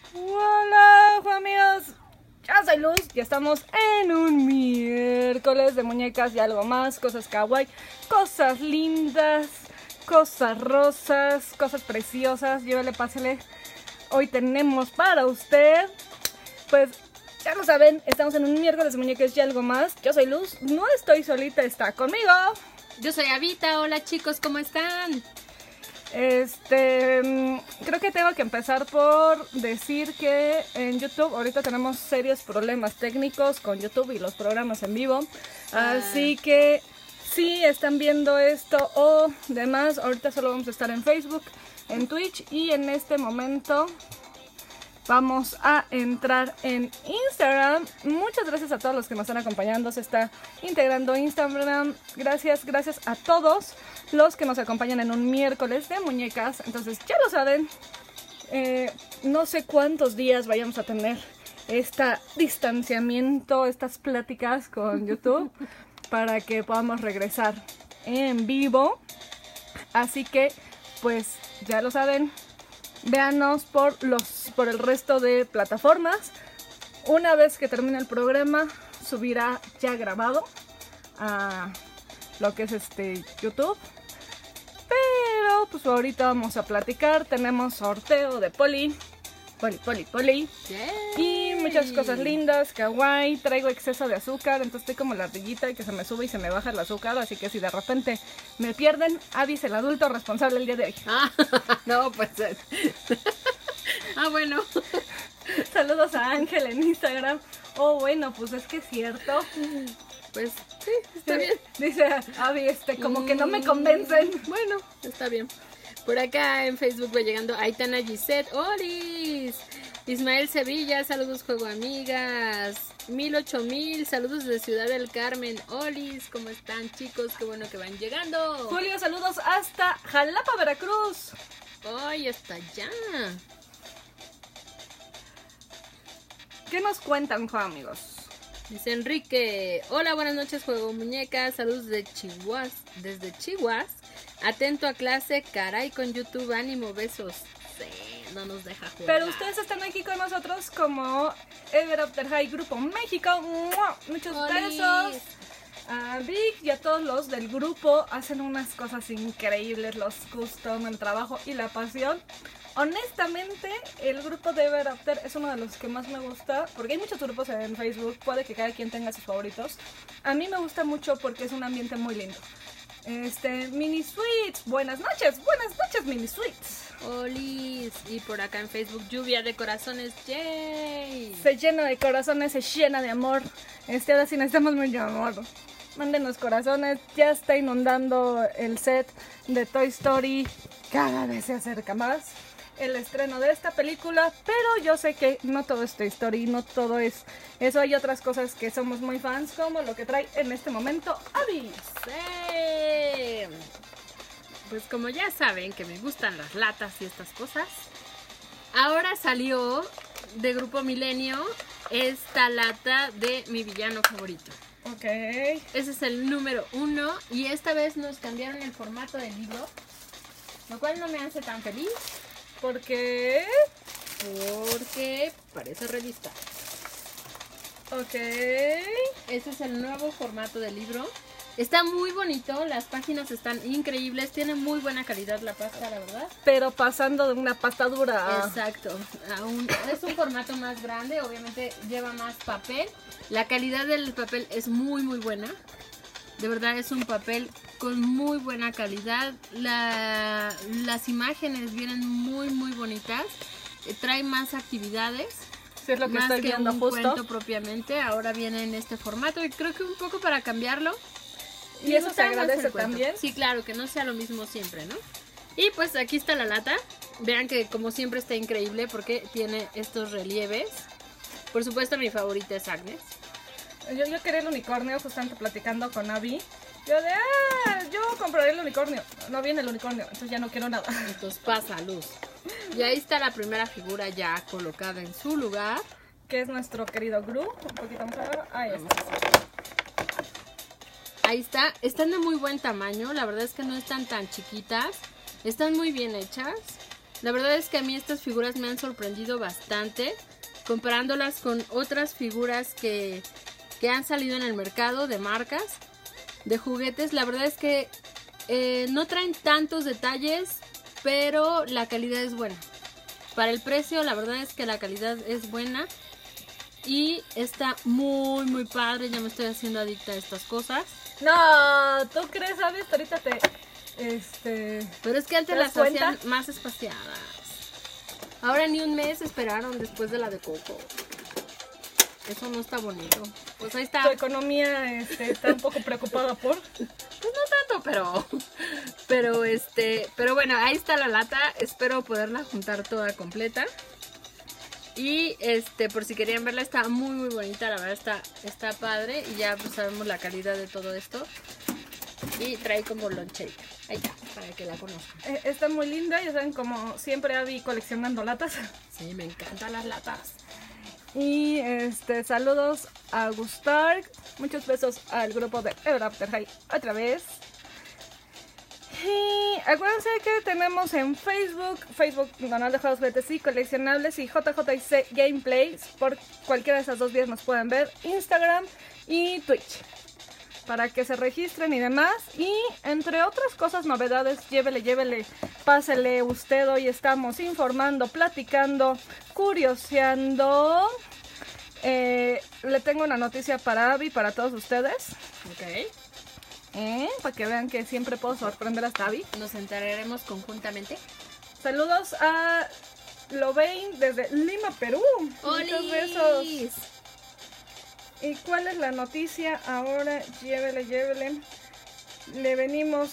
Hola amigos, yo soy Luz y estamos en un miércoles de muñecas y algo más, cosas kawaii, cosas lindas, cosas rosas, cosas preciosas, llévele, pásele. Hoy tenemos para usted, pues ya lo saben, estamos en un miércoles de muñecas y algo más. Yo soy Luz, no estoy solita, está conmigo. Yo soy Avita, hola chicos, ¿cómo están? Creo que tengo que empezar por decir que en YouTube ahorita tenemos serios problemas técnicos con YouTube y los programas en vivo. Así que si están viendo esto o demás, ahorita solo vamos a estar en Facebook, en Twitch y en este momento vamos a entrar en Instagram. Muchas gracias a todos los que nos están acompañando. Se está integrando Instagram. Gracias a todos los que nos acompañan en un miércoles de muñecas. Entonces ya lo saben. No sé cuántos días vayamos a tener este distanciamiento, estas pláticas con YouTube para que podamos regresar en vivo. Así que pues ya lo saben. Véanos por el resto de plataformas. Una vez que termine el programa, subirá ya grabado a lo que es YouTube. Pero pues ahorita vamos a platicar. Tenemos sorteo de Poli. Y muchas cosas lindas, kawaii. Traigo exceso de azúcar, entonces estoy como la ardillita y que se me sube y se me baja el azúcar. Así que si de repente me pierden, avise el adulto responsable el día de hoy. No, pues. Bueno. Saludos a Ángel en Instagram. Bueno, pues es que es cierto. Pues sí, está bien. Dice Avi, como que no me convencen. Bueno, está bien. Por acá en Facebook va llegando Aitana Gisette, ¡olis! Ismael Sevilla, saludos juego amigas. 1000, saludos de Ciudad del Carmen, ¡olis! ¿Cómo están chicos? Qué bueno que van llegando. Julio, saludos hasta Jalapa, Veracruz. ¡Ay, hasta allá! ¿Qué nos cuentan, juego amigos? Dice Enrique, hola, buenas noches juego muñecas, saludos de Chihuahua, desde Chihuahua. Atento a clase, caray, con YouTube, ánimo, besos. Sí, no nos deja jugar. Pero ustedes están aquí con nosotros como Ever After High Grupo México. ¡Mua! Muchos besos. A Vic y a todos los del grupo hacen unas cosas increíbles, los custom, el trabajo y la pasión. Honestamente, el grupo de Ever After es uno de los que más me gusta, porque hay muchos grupos en Facebook, puede que cada quien tenga sus favoritos. A mí me gusta mucho porque es un ambiente muy lindo. Mini Sweets, buenas noches Mini Sweets. Olis, y por acá en Facebook, lluvia de corazones, yay. Se llena de corazones, se llena de amor. Ahora sí necesitamos mucho amor. Mándenos corazones, ya está inundando el set de Toy Story. Cada vez se acerca más el estreno de esta película, pero yo sé que no todo es Toy Story, no todo es eso, hay otras cosas que somos muy fans, como lo que trae en este momento Abby. Sí. Pues como ya saben que me gustan las latas y estas cosas, ahora salió de Grupo Milenio esta lata de mi villano favorito. Ok. Ese es el número 1 y esta vez nos cambiaron el formato del libro, lo cual no me hace tan feliz. ¿Por qué? Porque parece revista. Ok. Este es el nuevo formato del libro. Está muy bonito, las páginas están increíbles, tiene muy buena calidad la pasta, la verdad. Pero pasando de una pasta dura. Exacto. Es un formato más grande, obviamente lleva más papel. La calidad del papel es muy buena. De verdad es un papel con muy buena calidad. Las imágenes vienen muy bonitas. Trae más actividades. Sí, es lo que más estoy que viendo un justo. cuento propiamente. Ahora viene en este formato y creo que un poco para cambiarlo. Y eso se agradece también. Sí, claro, que no sea lo mismo siempre, ¿no? Y pues aquí está la lata. Vean que como siempre está increíble porque tiene estos relieves. Por supuesto mi favorita es Agnes. Yo quería el unicornio, justamente platicando con Abby. Yo compraré el unicornio. No viene el unicornio, entonces ya no quiero nada. Entonces pasa, Luz. Y ahí está la primera figura ya colocada en su lugar. Que es nuestro querido Gru. Un poquito más abajo. Ahí está. Ahí está. Están de muy buen tamaño. La verdad es que no están tan chiquitas. Están muy bien hechas. La verdad es que a mí estas figuras me han sorprendido bastante, comparándolas con otras figuras que han salido en el mercado de marcas, de juguetes. La verdad es que no traen tantos detalles, pero la calidad es buena. Para el precio, la verdad es que la calidad es buena y está muy, muy padre. Ya me estoy haciendo adicta a estas cosas. No, ¿tú crees, sabes? Ahorita te... Pero es que antes las hacían más espaciadas. Ahora ni un mes esperaron después de la de Coco. Eso no está bonito. Pues ahí está. Tu economía está un poco preocupada por... Pues no tanto, pero bueno, ahí está la lata. Espero poderla juntar toda completa. Y por si querían verla, está muy muy bonita, la verdad está padre. Y ya pues sabemos la calidad de todo esto. Y trae como loncherita. Ahí está, para que la conozcan. Está muy linda, ya saben, como siempre Abby coleccionando latas. Sí, me encantan las latas. Y saludos a Gustar. Muchos besos al grupo de Ever After High otra vez. Y acuérdense que tenemos en Facebook Donald de Juegos, Juguetes y Coleccionables, y JJC Gameplays. Por cualquiera de esas dos vías nos pueden ver. Instagram y Twitch, para que se registren y demás. Y entre otras cosas, novedades, llévele, pásele usted. Hoy estamos informando, platicando, curioseando. Le tengo una noticia para Abby, para todos ustedes. Ok. Para que vean que siempre puedo sorprender hasta Abby. Nos enteraremos conjuntamente. Saludos a Lovain desde Lima, Perú. ¡Olis! Muchos besos. ¿Y cuál es la noticia ahora? Llévele. Le venimos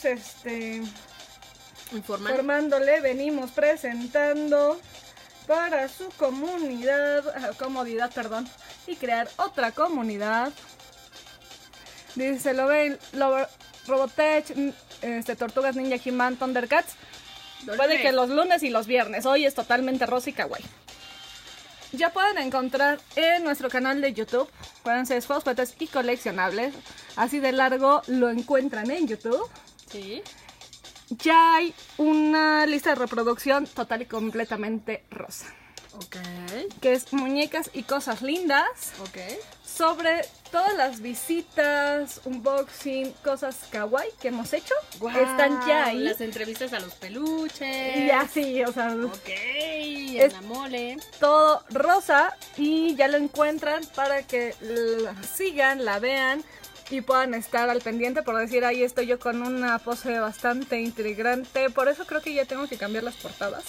informándole, venimos presentando para su comodidad, y crear otra comunidad. Dice Robotech, Tortugas Ninja, He-Man, Thundercats. Puede que los lunes y los viernes. Hoy es totalmente rosa y kawaii. Ya pueden encontrar en nuestro canal de YouTube. Acuérdense, Juegos, Juguetes y Coleccionables. Así de largo lo encuentran en YouTube. Sí. Ya hay una lista de reproducción total y completamente rosa. Ok. Que es muñecas y cosas lindas. Ok. Sobre todas las visitas, unboxing, cosas kawaii que hemos hecho. Wow, están ya ahí. Las entrevistas a los peluches. Y así, o sea. Ok, en la mole. Todo rosa y ya lo encuentran para que la sigan, la vean y puedan estar al pendiente. Por decir, ahí estoy yo con una pose bastante intrigante. Por eso creo que ya tengo que cambiar las portadas.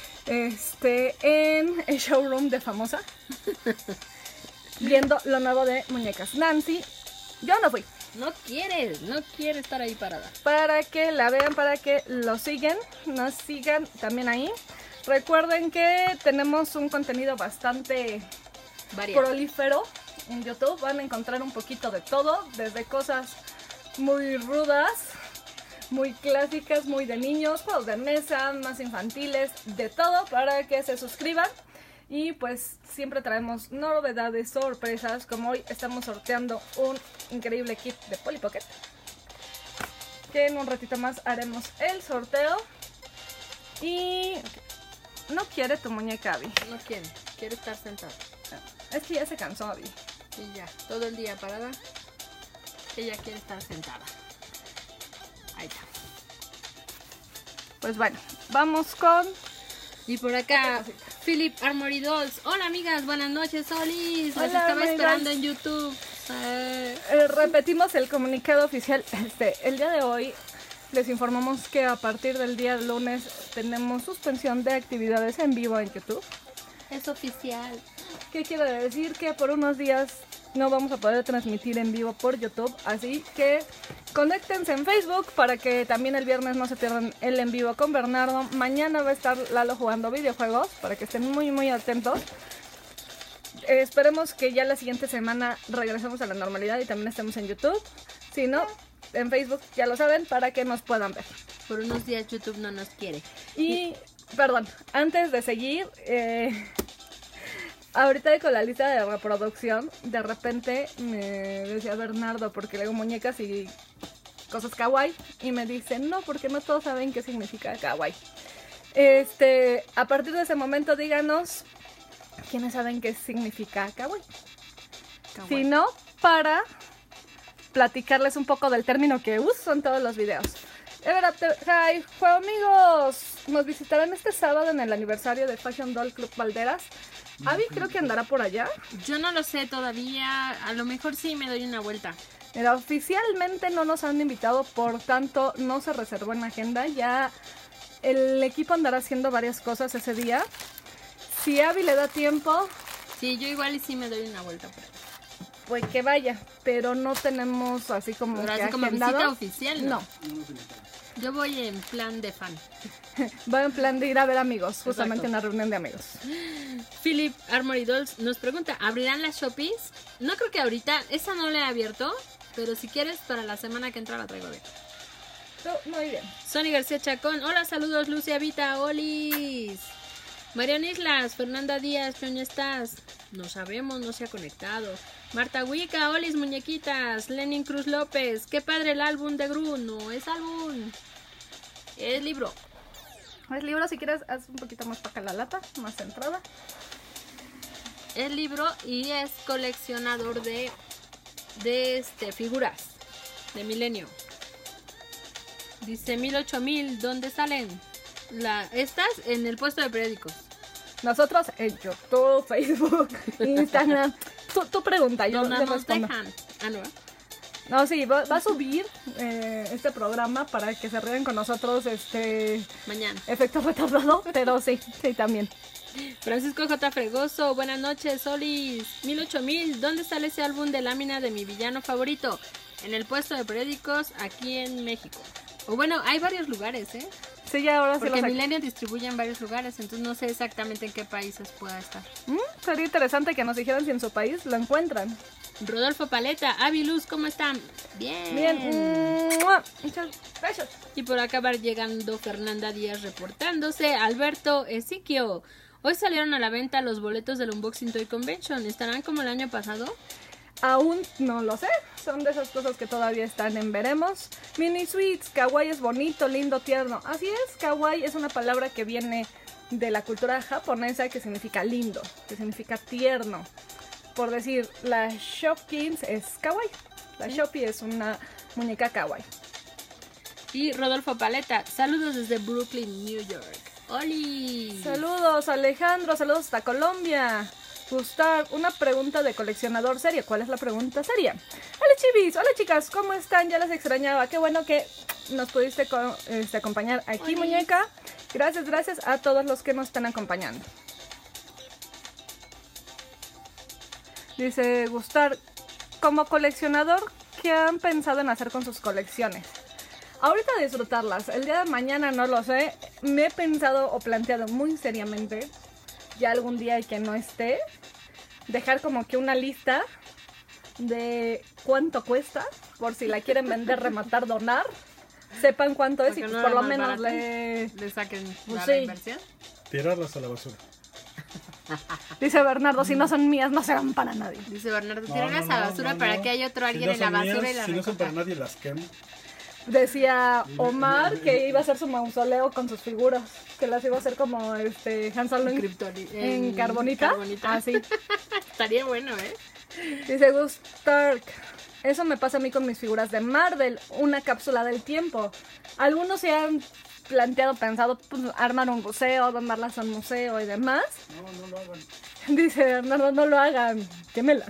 En el showroom de Famosa. Viendo lo nuevo de muñecas. Nancy, yo no fui. No quiere estar ahí parada. Para que la vean, para que nos sigan también ahí. Recuerden que tenemos un contenido bastante prolífero en YouTube. Van a encontrar un poquito de todo, desde cosas muy rudas, muy clásicas, muy de niños, juegos de mesa, más infantiles, de todo, para que se suscriban. Y pues siempre traemos novedades, sorpresas, como hoy estamos sorteando un increíble kit de Polly Pocket, que en un ratito más haremos el sorteo. Y no quiere tu muñeca, Abby. No quiere estar sentada. Es que ya se cansó, Abby. Y ya, todo el día parada. Ella quiere estar sentada. Ahí está. Pues bueno, vamos con... Y por acá, Philip Armory Dolls. Hola amigas, buenas noches, Solis. Las Hola, estaba amigas. esperando en YouTube. Repetimos el comunicado oficial. El día de hoy les informamos que a partir del día lunes tenemos suspensión de actividades en vivo en YouTube. Es oficial. ¿Qué quiere decir? Que por unos días no vamos a poder transmitir en vivo por YouTube, así que conéctense en Facebook para que también el viernes no se pierdan el en vivo con Bernardo. Mañana va a estar Lalo jugando videojuegos, para que estén muy muy atentos. Esperemos que ya la siguiente semana regresemos a la normalidad y también estemos en YouTube. Si no, en Facebook ya lo saben, para que nos puedan ver. Por unos días YouTube no nos quiere. Y, perdón, antes de seguir... ahorita con la lista de reproducción, de repente me decía Bernardo, porque le digo muñecas y cosas kawaii, y me dice, no, porque no todos saben qué significa kawaii. A partir de ese momento díganos quiénes saben qué significa kawaii. Si no, para platicarles un poco del término que uso en todos los videos. Hi, amigos, nos visitarán este sábado en el aniversario de Fashion Doll Club Valderas. Abby creo que andará por allá. Yo no lo sé todavía, a lo mejor sí me doy una vuelta. Mira, oficialmente no nos han invitado, por tanto no se reservó en la agenda. Ya el equipo andará haciendo varias cosas ese día. Si Abby le da tiempo, sí, yo igual y sí me doy una vuelta por ahí. Pues que vaya, pero no tenemos así como pero que así como agendado. visita oficial, ¿no? No. Yo voy en plan de fan. Voy en plan de ir a ver amigos, justamente Exacto. una reunión de amigos. Philip Armory Dolls nos pregunta, ¿abrirán las Shoppies? No creo que ahorita, esa no la he abierto, pero si quieres para la semana que entra la traigo de. Muy bien. Sony García Chacón, hola, saludos, Lucia Vita, olis. Mariana Islas, Fernanda Díaz, ¿dónde estás? No sabemos, no se ha conectado. Marta Huica, olis, muñequitas. Lenin Cruz López, qué padre el álbum de Gru. No es álbum, es libro. Es libro, si quieres, haz un poquito más para acá la lata, más centrada. Es libro y es coleccionador de figuras de Milenio. Dice 1000-8000, ¿dónde salen? Estas en el puesto de periódicos. Nosotros en YouTube, Facebook, Instagram. Tu pregunta, yo ¿Dónde le nos respondo. dejan? Ah, no. No, sí, va a subir este programa para que se rían con nosotros, Mañana. efecto retardado, pero sí, también. Francisco J. Fregoso, buenas noches, Solis. 1000-8000, ¿dónde sale ese álbum de lámina de mi villano favorito? En el puesto de periódicos aquí en México. O bueno, hay varios lugares, ¿eh? Sí, ya ahora sí Porque lo Milenio distribuye en varios lugares, entonces no sé exactamente en qué países pueda estar. Sería interesante que nos dijeran si en su país lo encuentran. Rodolfo Paleta, Avi Luz, ¿cómo están? Bien. Bien. ¡Mua! Muchas gracias. Y por acá va llegando Fernanda Díaz reportándose. Alberto Ezequiel, hoy salieron a la venta los boletos del Unboxing Toy Convention. ¿Estarán como el año pasado? Aún no lo sé, son de esas cosas que todavía están en veremos. Mini Sweets, kawaii es bonito, lindo, tierno. Así es, kawaii es una palabra que viene de la cultura japonesa que significa lindo, que significa tierno. Por decir, la Shopkins es kawaii, la Shopee es una muñeca kawaii. Y Rodolfo Paleta, saludos desde Brooklyn, New York. ¡Oli! Saludos Alejandro, saludos hasta Colombia. Gustav, una pregunta de coleccionador seria. ¿Cuál es la pregunta seria? Hola chivis, hola chicas, ¿cómo están? Ya las extrañaba. Qué bueno que nos pudiste acompañar aquí, Hola. muñeca. Gracias a todos los que nos están acompañando. Dice Gustav, como coleccionador, ¿qué han pensado en hacer con sus colecciones? Ahorita disfrutarlas, el día de mañana no lo sé. Me he pensado o planteado muy seriamente, ya algún día que no esté, dejar como que una lista de cuánto cuesta, por si la quieren vender, rematar, donar, sepan cuánto es y Porque pues no por era lo más menos barato. le... ¿Le saquen Pues la sí. inversión? Tirarlas a la basura. Dice Bernardo, si no son mías no serán para nadie. Dice Bernardo, No, tíralas no, a no, basura no, para no. que haya otro Si alguien no en la son basura mías, y la si no son para recoja. nadie, las quemo. Decía Omar que iba a hacer su mausoleo con sus figuras, que las iba a hacer como Han Solo en carbonita. Así. Estaría bueno, ¿eh? Dice Gustav, eso me pasa a mí con mis figuras de Marvel, una cápsula del tiempo. Algunos se han pensado pues, armar un museo, donarlas a un museo y demás. No lo hagan. Dice Bernardo, no lo hagan, quémelas.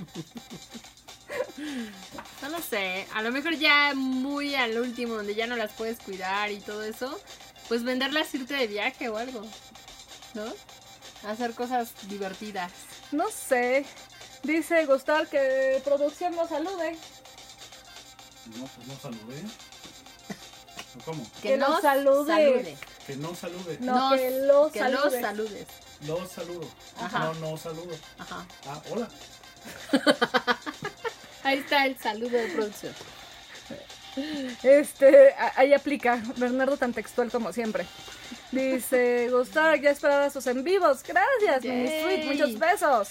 No lo sé, a lo mejor ya muy al último, donde ya no las puedes cuidar y todo eso, pues venderlas, irte de viaje o algo, ¿no? Hacer cosas divertidas. No sé. Dice Gustav que producción nos salude. No, pues no saludé. ¿Cómo? Que nos nos salude. Que no salude. No, que los saludes. saludes. Los saludo. Ajá. No saludo. Ajá. Ah, hola. Ahí está el saludo de producción. Ahí aplica. Bernardo tan textual como siempre. Dice Gustav, ya esperaba sus en vivos. Gracias, Mini Yay. Sweet. Muchos besos.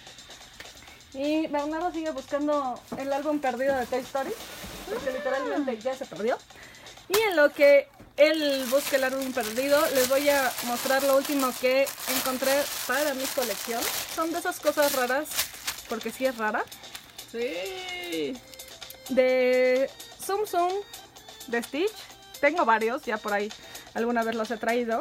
Y Bernardo sigue buscando el álbum perdido de Toy Story, porque literalmente ya se perdió. Y en lo que el Busque el Álbum Perdido, les voy a mostrar lo último que encontré para mi colección. Son de esas cosas raras, porque sí es rara. Sí. De Tsum Tsum, de Stitch. Tengo varios, ya por ahí alguna vez los he traído.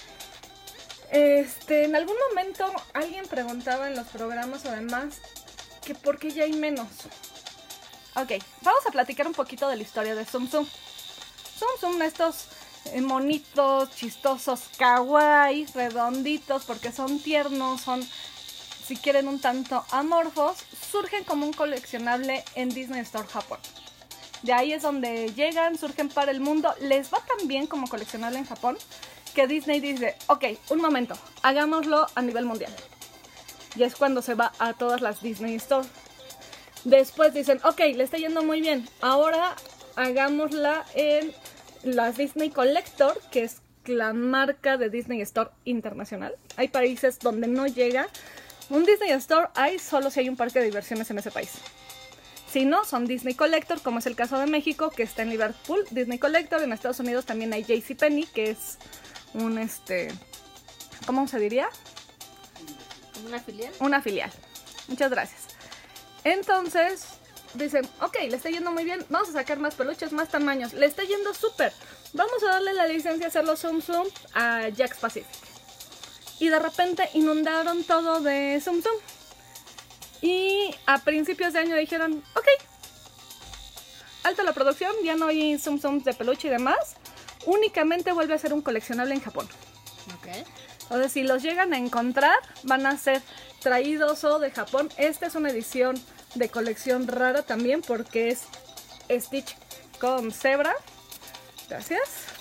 En algún momento alguien preguntaba en los programas o demás que por qué ya hay menos. Ok, vamos a platicar un poquito de la historia de Tsum Tsum. Tsum Tsum, estos monitos chistosos, kawaii, redonditos, porque son tiernos, son, si quieren, un tanto amorfos, surgen como un coleccionable en Disney Store Japón. De ahí es donde llegan, surgen para el mundo. Les va tan bien como coleccionable en Japón que Disney dice, ok, un momento, hagámoslo a nivel mundial. Y es cuando se va a todas las Disney Store. Después dicen, ok, le está yendo muy bien, ahora hagámosla en las Disney Collector, que es la marca de Disney Store internacional. Hay países donde no llega un Disney Store, hay solo si hay un parque de diversiones en ese país. Si no, son Disney Collector, como es el caso de México, que está en Liverpool, Disney Collector. En Estados Unidos también hay JCPenney, que es un, ¿cómo se diría? ¿Una filial? Una filial. Muchas gracias. Entonces, dicen, ok, le está yendo muy bien, vamos a sacar más peluches, más tamaños, le está yendo súper. Vamos a darle la licencia a hacer los Tsum Tsum a Jakks Pacific. Y de repente inundaron todo de Tsum Tsum. Y a principios de año dijeron, ok, alta la producción, ya no hay Tsum Tsum de peluche y demás. Únicamente vuelve a ser un coleccionable en Japón. Ok. Entonces, si los llegan a encontrar, van a ser traídos o de Japón. Esta es una edición de colección rara también porque es Stitch con cebra. Gracias.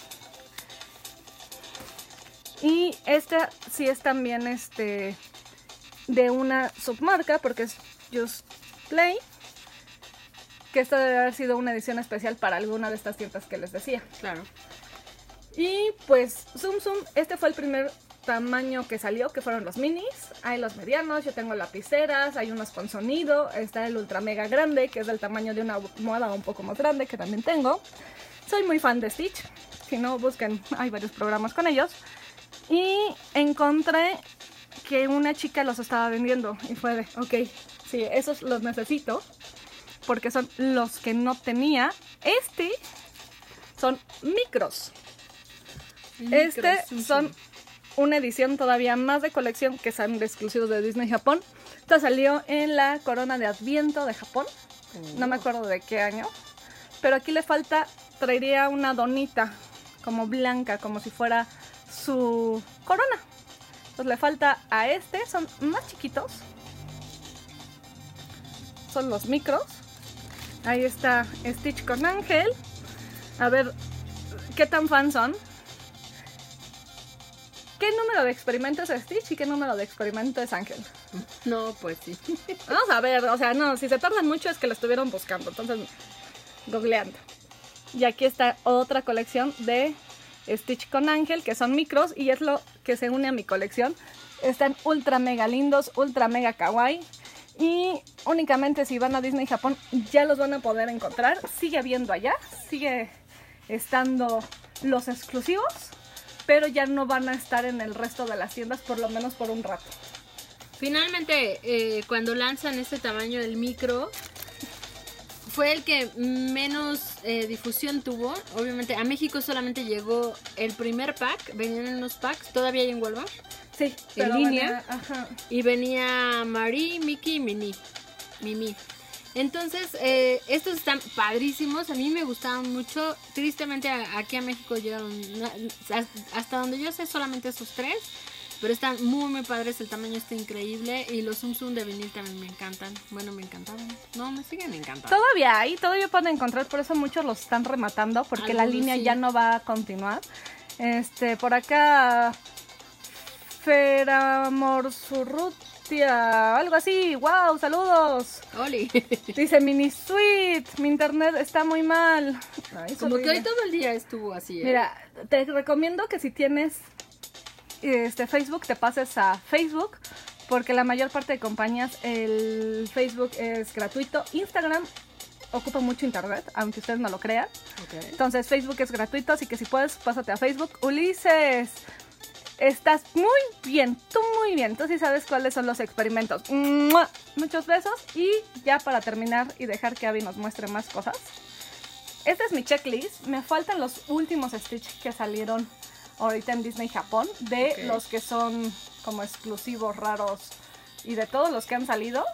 Y esta sí es también de una submarca porque es Just Play. Que esta debe haber sido una edición especial para alguna de estas tiendas que les decía. Claro. Y pues Tsum Tsum, este fue el primer tamaño que salió, que fueron los minis. Hay los medianos, yo tengo lapiceras, hay unos con sonido, está el ultra mega grande, que es del tamaño de una almohada un poco más grande, que también tengo. Soy muy fan de Stitch, si no busquen, hay varios programas con ellos. Y encontré que una chica los estaba vendiendo y fue de, ok, sí, esos los necesito, porque son los que no tenía. Son micros. Son una edición todavía más de colección que son de exclusivos de Disney Japón. Esta salió en la corona de Adviento de Japón. No me acuerdo de qué año. Pero aquí le falta, traería una donita como blanca, como si fuera su corona. Entonces le falta a son más chiquitos. Son los micros. Ahí está Stitch con Ángel. A ver, ¿qué tan fan son? ¿Qué número de experimento es Stitch y qué número de experimento es Ángel? No, pues sí. Vamos a ver, o sea, no, si se tardan mucho es que lo estuvieron buscando, entonces googleando. Y aquí está otra colección de Stitch con Ángel, que son micros y es lo que se une a mi colección. Están ultra mega lindos, ultra mega kawaii. Y únicamente si van a Disney Japón ya los van a poder encontrar. Sigue habiendo allá, sigue estando los exclusivos, pero ya no van a estar en el resto de las tiendas, por lo menos por un rato. Finalmente, cuando lanzan este tamaño del micro, fue el que menos difusión tuvo. Obviamente a México solamente llegó el primer pack, venían en unos packs, todavía hay en Walmart. Sí, en línea. Ajá. Y venía Marie, Mickey y Mimi. Entonces, estos están padrísimos. A mí me gustaban mucho. Tristemente, aquí a México llegaron, hasta donde yo sé, solamente esos 3. Pero están muy, muy padres. El tamaño está increíble. Y los Tsum Tsum de vinil también me encantan. Bueno, me encantaban. No, me siguen encantando. Todavía hay, todavía pueden encontrar. Por eso muchos los están rematando. Porque algunos, la línea sí, ya no va a continuar. Por acá... Feramorsurrutia, algo así. ¡Wow! ¡Saludos! ¡Oli! Dice Mini Sweet, mi internet está muy mal. Ay, como que hoy todo el día estuvo así. Mira, te recomiendo que si tienes Facebook, te pases a Facebook, porque la mayor parte de compañías el Facebook es gratuito. Instagram ocupa mucho internet, aunque ustedes no lo crean. Ok. Entonces Facebook es gratuito, así que si puedes, pásate a Facebook. Ulises, estás muy bien, tú muy bien. Tú sí sabes cuáles son los experimentos. ¡Mua! Muchos besos. Y ya para terminar y dejar que Abby nos muestre más cosas. Esta es mi checklist. Me faltan los últimos Stitch que salieron ahorita en Disney Japón. De Ok. los que son como exclusivos, raros. Y de todos los que han salido.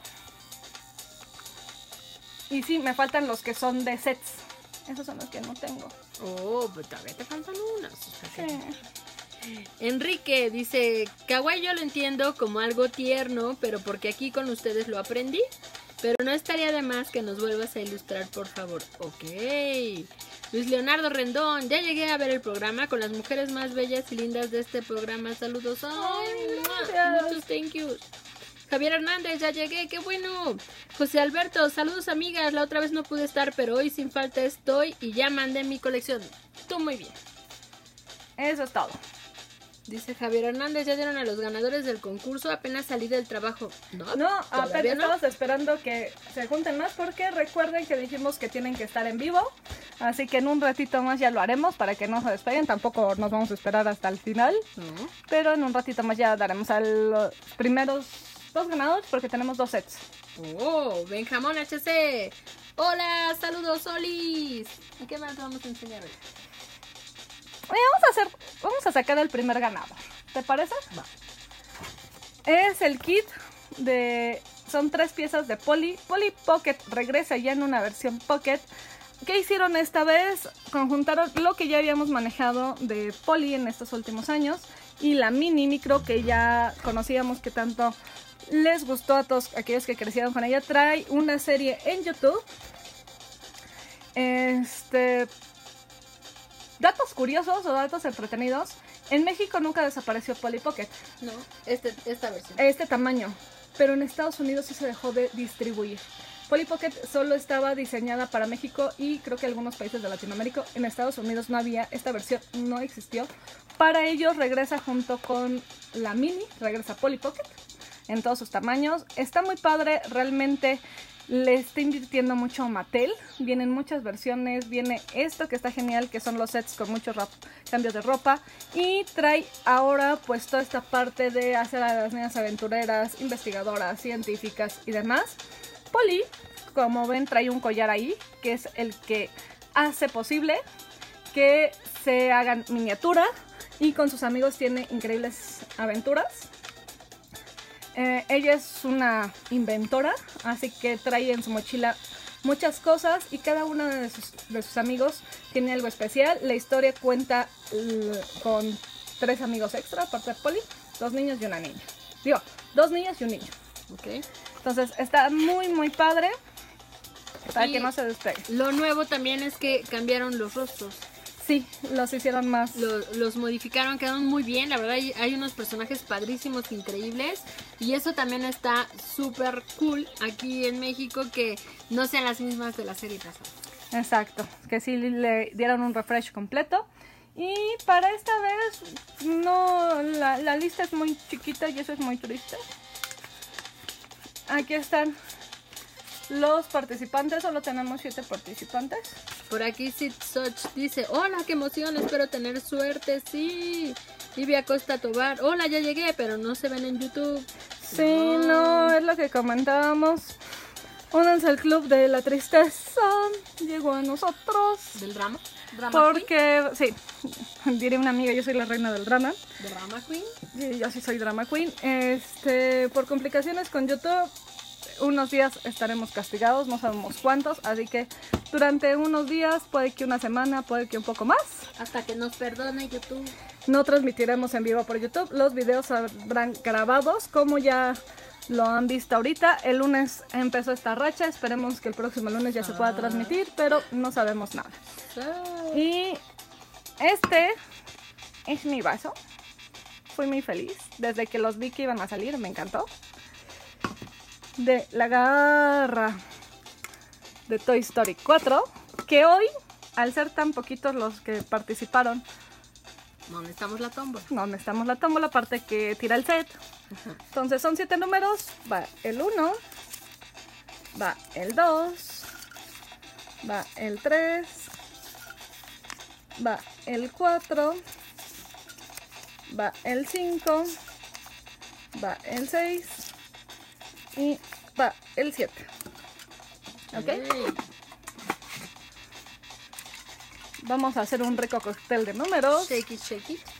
Y sí, me faltan los que son de sets. Esos son los que no tengo. Oh, pero todavía te faltan unas. O sea que- Sí. Enrique dice, kawaii yo lo entiendo como algo tierno, pero porque aquí con ustedes lo aprendí. Pero no estaría de más que nos vuelvas a ilustrar, por favor. Ok. Luis Leonardo Rendón, ya llegué a ver el programa con las mujeres más bellas y lindas de este programa. Saludos. Ay, gracias. muchos thank yous. Javier Hernández, ya llegué, qué bueno. José Alberto, saludos amigas, la otra vez no pude estar, pero hoy sin falta estoy y ya mandé mi colección. Tú muy bien. Eso es todo. Dice Javier Hernández, ya dieron a los ganadores del concurso, apenas salí del trabajo. No, No, todavía apenas no. estamos esperando que se junten más porque recuerden que dijimos que tienen que estar en vivo. Así que en un ratito más ya lo haremos para que no se despeguen. Tampoco nos vamos a esperar hasta el final. No. Pero en un ratito más ya daremos a los primeros 2 ganadores porque tenemos 2 sets. Oh, Benjamón HC. Hola, saludos, Solis. ¿Y qué más vamos a enseñar hoy? Vamos a sacar el primer ganador. ¿Te parece? Va. Es el kit de... Son 3 piezas de Polly. Polly Pocket regresa ya en una versión Pocket. ¿Qué hicieron esta vez? Conjuntaron lo que ya habíamos manejado de Polly en estos últimos años y la mini micro que ya conocíamos que tanto les gustó a todos aquellos que crecieron con ella. Trae una serie en YouTube. Datos curiosos o datos entretenidos. En México nunca desapareció Polly Pocket. No, esta versión. Este tamaño. Pero en Estados Unidos sí se dejó de distribuir. Polly Pocket solo estaba diseñada para México y creo que algunos países de Latinoamérica. En Estados Unidos no había, esta versión no existió. Para ellos regresa junto con la mini, regresa Polly Pocket en todos sus tamaños. Está muy padre, realmente le está invirtiendo mucho Mattel. Vienen muchas versiones, viene esto que está genial, que son los sets con muchos cambios de ropa. Y trae ahora pues toda esta parte de hacer a las niñas aventureras, investigadoras, científicas y demás. Polly, como ven, trae un collar ahí, que es el que hace posible que se hagan miniatura y con sus amigos tiene increíbles aventuras. Ella es una inventora, así que trae en su mochila muchas cosas y cada uno de sus amigos tiene algo especial. La historia cuenta con 3 amigos extra, aparte de Polly, 2 niños y una niña. Digo, 2 niños y un niño. Ok. Entonces está muy muy padre para Y que no se despegue. lo nuevo también es que cambiaron los rostros. Sí, los hicieron más. Los modificaron, quedaron muy bien. La verdad, hay unos personajes padrísimos, increíbles. Y eso también está súper cool aquí en México, que no sean las mismas de la serie pasada. Exacto, que sí le dieron un refresh completo. Y para esta vez, no, la lista es muy chiquita y eso es muy triste. Aquí están los participantes, solo tenemos 7 participantes. Por aquí Sid Soch dice, hola, qué emoción, espero tener suerte, sí. Livia Costa Tobar, hola, ya llegué, pero no se ven en YouTube. Sí, no, es lo que comentábamos. Únanse al club de la tristeza, llegó a nosotros. ¿Del drama? ¿Drama Porque, sí, diré una amiga, yo soy la reina del drama. Queen? ¿Drama Queen? Sí, yo sí soy drama queen. Por complicaciones con YouTube, unos días estaremos castigados, no sabemos cuántos, así que durante unos días, puede que una semana, puede que un poco más, Hasta que nos perdone YouTube. no transmitiremos en vivo por YouTube. Los videos habrán grabados, como ya lo han visto ahorita. El lunes empezó esta racha, esperemos que el próximo lunes ya se pueda transmitir, pero no sabemos nada. Y este es mi vaso. Fui muy feliz desde que los vi que iban a salir, me encantó. De la garra de Toy Story 4, que hoy, al ser tan poquitos los que participaron, No necesitamos la tómbola. no necesitamos la tómbola, aparte que tira el set. Entonces son 7 números, va el 1, va el 2, va el 3, va el 4, va el 5, va el 6 y va el 7. ¿Ok? Vamos a hacer un rico cóctel de números. Shake it, shake it.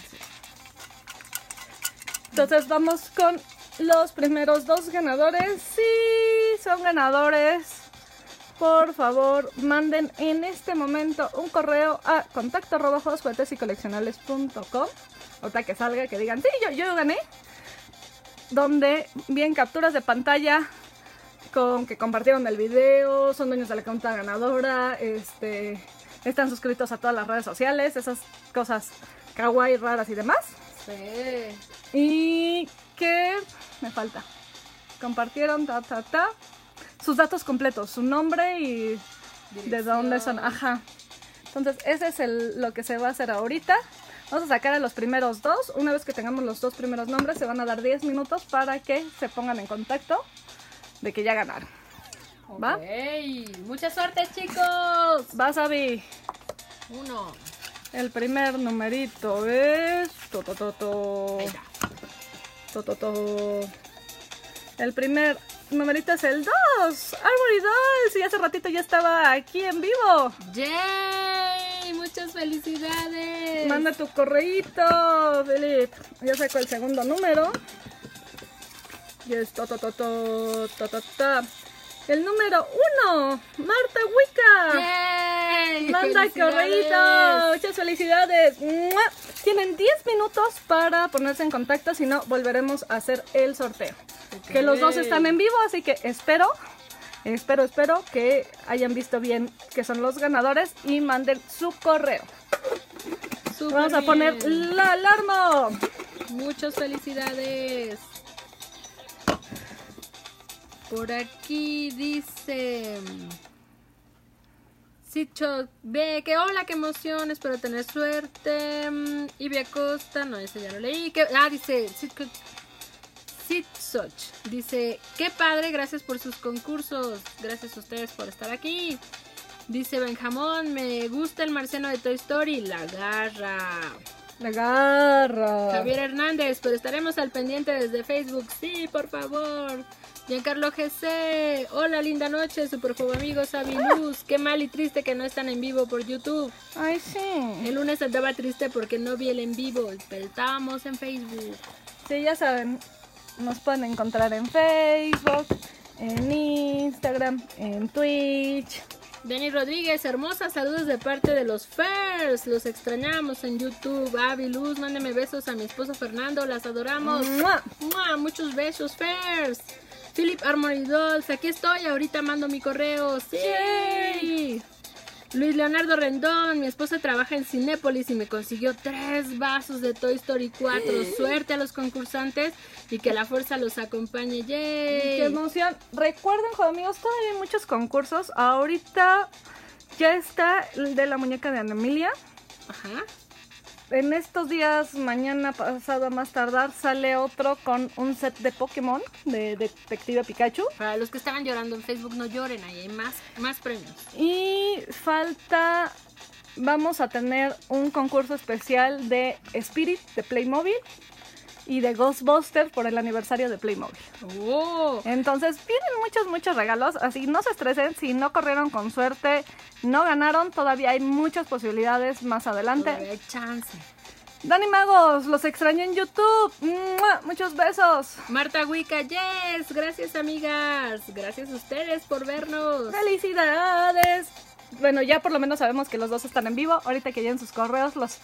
Entonces vamos con los primeros dos ganadores. Sí, son ganadores. Por favor, manden en este momento un correo a contacto@juguetesycoleccionables.com. Ahorita que salga, que digan, sí, yo gané. Donde bien capturas de pantalla con que compartieron el video, son dueños de la cuenta ganadora, están suscritos a todas las redes sociales, esas cosas kawaii, raras y demás. Sí. Y que me falta. Compartieron sus datos completos, su nombre y de dónde son. Ajá. Entonces ese es lo que se va a hacer ahorita. Vamos a sacar a los primeros dos. Una vez que tengamos los dos primeros nombres, se van a dar 10 minutos para que se pongan en contacto de que ya ganaron. ¿Va? Ok. Mucha suerte, chicos. Va, Sabi. 1. El primer numerito es... Ahí está. El primer numerito es el 2. Armory Dolls. Y hace ratito ya estaba aquí en vivo. ¡Yay! ¡Muchas felicidades! Manda tu correíto, Philip. Ya saco el segundo número. Y es el número 1, Marta Wicca. ¡Yay! Manda correíto. Muchas felicidades. ¡Mua! Tienen 10 minutos para ponerse en contacto, si no volveremos a hacer el sorteo. Okay. Que los dos están en vivo, así que espero que hayan visto bien que son los ganadores y manden su correo. Súper Vamos a bien. poner la alarma. Muchas felicidades. Por aquí dice Sicho B, que hola, qué emoción, espero tener suerte. Ivy Acosta, no, ese ya lo leí. Dice Sitsoch, dice, qué padre, gracias por sus concursos, gracias a ustedes por estar aquí. Dice Benjamón, me gusta el marciano de Toy Story, la garra. La garra. Javier Hernández, pero estaremos al pendiente desde Facebook, sí, por favor. Giancarlo GC, hola, linda noche, super juego amigos, Avi Luz, qué mal y triste que no están en vivo por YouTube. Ay, sí. El lunes andaba triste porque no vi el en vivo, pero estábamos en Facebook. Sí, ya saben, nos pueden encontrar en Facebook, en Instagram, en Twitch. Dani Rodríguez, hermosa, saludos de parte de los Fairs, los extrañamos en YouTube. Avi Luz, mándeme besos a mi esposo Fernando, las adoramos. ¡Mua! ¡Mua! Muchos besos, Fairs. Philip Armory Dolls, aquí estoy, ahorita mando mi correo. ¡Sí! ¡Yay! Luis Leonardo Rendón, mi esposa trabaja en Cinépolis y me consiguió 3 vasos de Toy Story 4. Suerte a los concursantes y que la fuerza los acompañe. ¡Yay! ¡Qué emoción! Recuerden, juego amigos, todavía hay muchos concursos. Ahorita ya está el de la muñeca de Ana Emilia. Ajá. En estos días, mañana pasado a más tardar, sale otro con un set de Pokémon de Detective Pikachu. Para los que estaban llorando en Facebook, no lloren, ahí hay más premios. Y falta, vamos a tener un concurso especial de Spirit de Playmobil y de Ghostbusters por el aniversario de Playmobil. ¡Oh! Entonces vienen muchos regalos, así no se estresen, si no corrieron con suerte, no ganaron, todavía hay muchas posibilidades más adelante. Todavía hay chance. Dani Magos, los extraño en YouTube. ¡Mua! Muchos besos. Marta Wicca, yes, gracias amigas, gracias a ustedes por vernos. ¡Felicidades! Bueno, ya por lo menos sabemos que los dos están en vivo. Ahorita que lleguen sus correos, los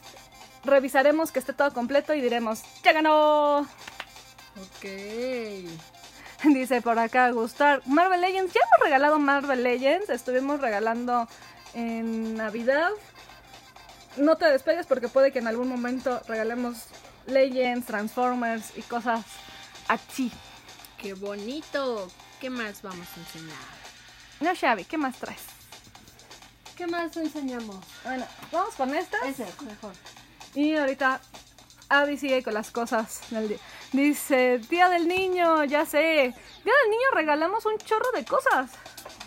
revisaremos que esté todo completo y diremos, ¡ya ganó! Ok. Dice por acá Gustar, Marvel Legends, ya hemos regalado Marvel Legends, estuvimos regalando en Navidad. No te despegues porque puede que en algún momento regalemos Legends, Transformers y cosas así. ¡Qué bonito! ¿Qué más vamos a enseñar? No, Xavi, ¿qué más traes? ¿Qué más enseñamos? Bueno, vamos con estas. Ese, mejor. Y ahorita Abby sigue con las cosas del día. Dice, Día del Niño, ya sé. Día del Niño regalamos un chorro de cosas.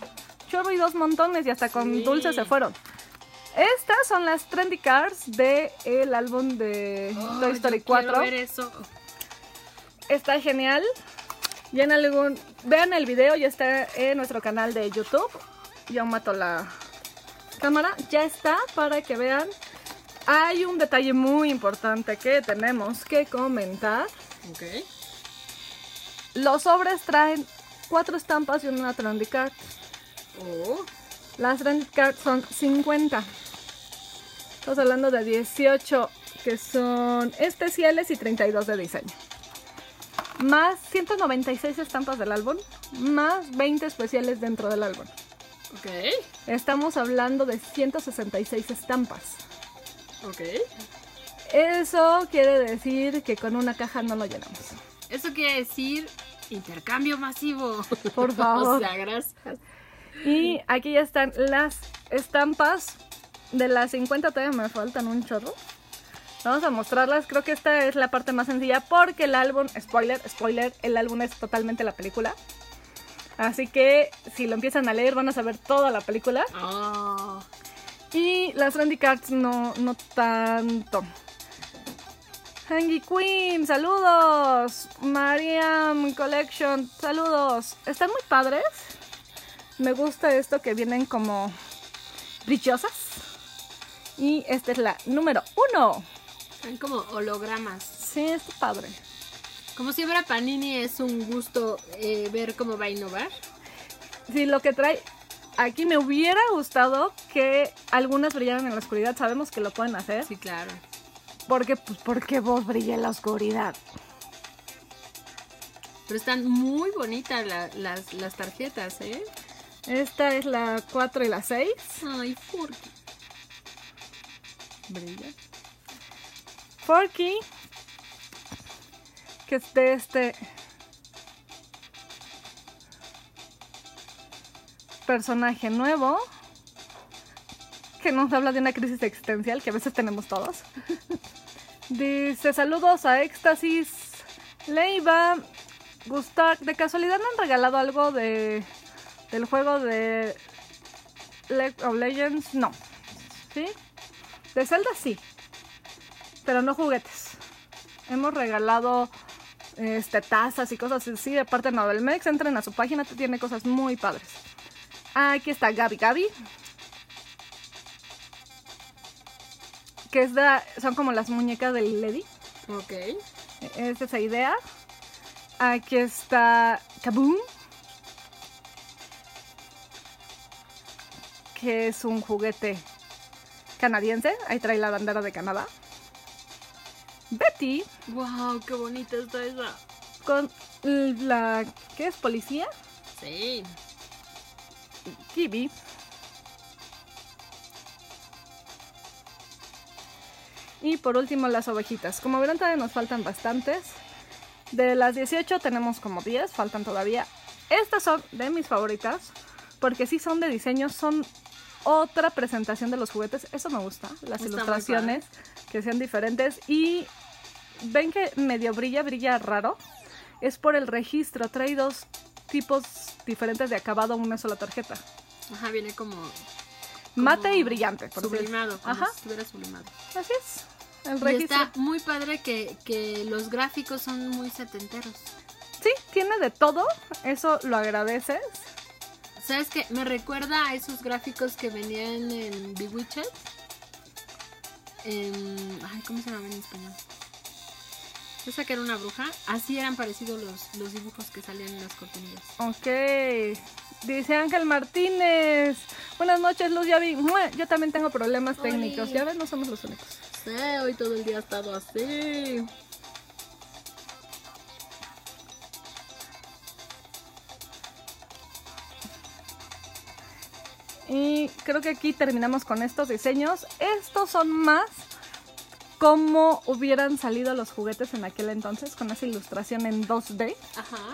chorro y 2 montones y hasta con Sí. dulces se fueron. Estas son las trendy cards del álbum de Toy Story yo 4. quiero ver eso. Está genial. Y vean el video, ya está en nuestro canal de YouTube. Yo mato la cámara. Ya está para que vean. Hay un detalle muy importante que tenemos que comentar. Ok. Los sobres traen 4 estampas y una trendy card. Oh. Las trendy cards son 50. Estamos hablando de 18 que son especiales y 32 de diseño. Más 196 estampas del álbum, más 20 especiales dentro del álbum. Ok. Estamos hablando de 166 estampas. Ok. Eso quiere decir que con una caja no lo llenamos. Eso quiere decir intercambio masivo. Por favor. O sea, gracias. Y aquí ya están las estampas. De las 50 todavía me faltan un chorro. Vamos a mostrarlas. Creo que esta es la parte más sencilla porque el álbum, spoiler, el álbum es totalmente la película. Así que si lo empiezan a leer van a saber toda la película. Oh. Y las trendy cards no tanto. Hangy Queen, saludos. Mariam Collection, saludos. Están muy padres. Me gusta esto que vienen como brillosas. Y esta es la número 1. Son como hologramas. Sí, está padre. Como siempre, Panini es un gusto ver cómo va a innovar. Sí, lo que trae. Aquí me hubiera gustado que algunas brillaran en la oscuridad. Sabemos que lo pueden hacer. Sí, claro. Porque, pues, porque vos brilla en la oscuridad. Pero están muy bonitas las tarjetas, ¿eh? Esta es la 4 y la 6. Ay, Forky. Brilla. Forky, que es de este personaje nuevo que nos habla de una crisis existencial que a veces tenemos todos. Dice: saludos a Éxtasis, Leiva, Gustav. ¿De casualidad me han regalado algo del juego de League of Legends? No. ¿Sí? De Zelda sí, pero no juguetes. Hemos regalado tazas y cosas así de parte de Novelmex. Entren a su página, tiene cosas muy padres. Aquí está Gabi Gabi, que son como las muñecas del Lady. Ok. Es esa idea. Aquí está Kaboom, que es un juguete canadiense. Ahí trae la bandera de Canadá. Betty, Wow, qué bonita está esa. con la... ¿qué es? ¿Policía? Sí. Kibi. Y por último las ovejitas. Como verán, todavía nos faltan bastantes. De las 18 tenemos como 10, faltan todavía. Estas son de mis favoritas, porque sí son de diseño, son otra presentación de los juguetes. Eso me gusta, las Está ilustraciones que sean diferentes. Y ven que medio brilla raro. Es por el registro, trae 2 tipos diferentes de acabado en una sola tarjeta. Ajá, viene como Mate y brillante. por decir. sublimado, como Ajá, si estuviera sublimado. así es. El Y registro. está muy padre que los gráficos son muy setenteros. Sí, tiene de todo. Eso lo agradeces. ¿Sabes qué? Me recuerda a esos gráficos que venían en Bewitched. Ay, ¿cómo se llama en español? Esa que era una bruja. Así eran parecidos los dibujos que salían en las cortinillas. Ok. Dice Ángel Martínez. Buenas noches, Luz. Ya vi. ¡Mua! Yo también tengo problemas Oli. técnicos. Ya ven, no somos los únicos. Sí, hoy todo el día ha estado así. Y creo que aquí terminamos con estos diseños. Estos son más como hubieran salido los juguetes en aquel entonces, con esa ilustración en 2D. Ajá.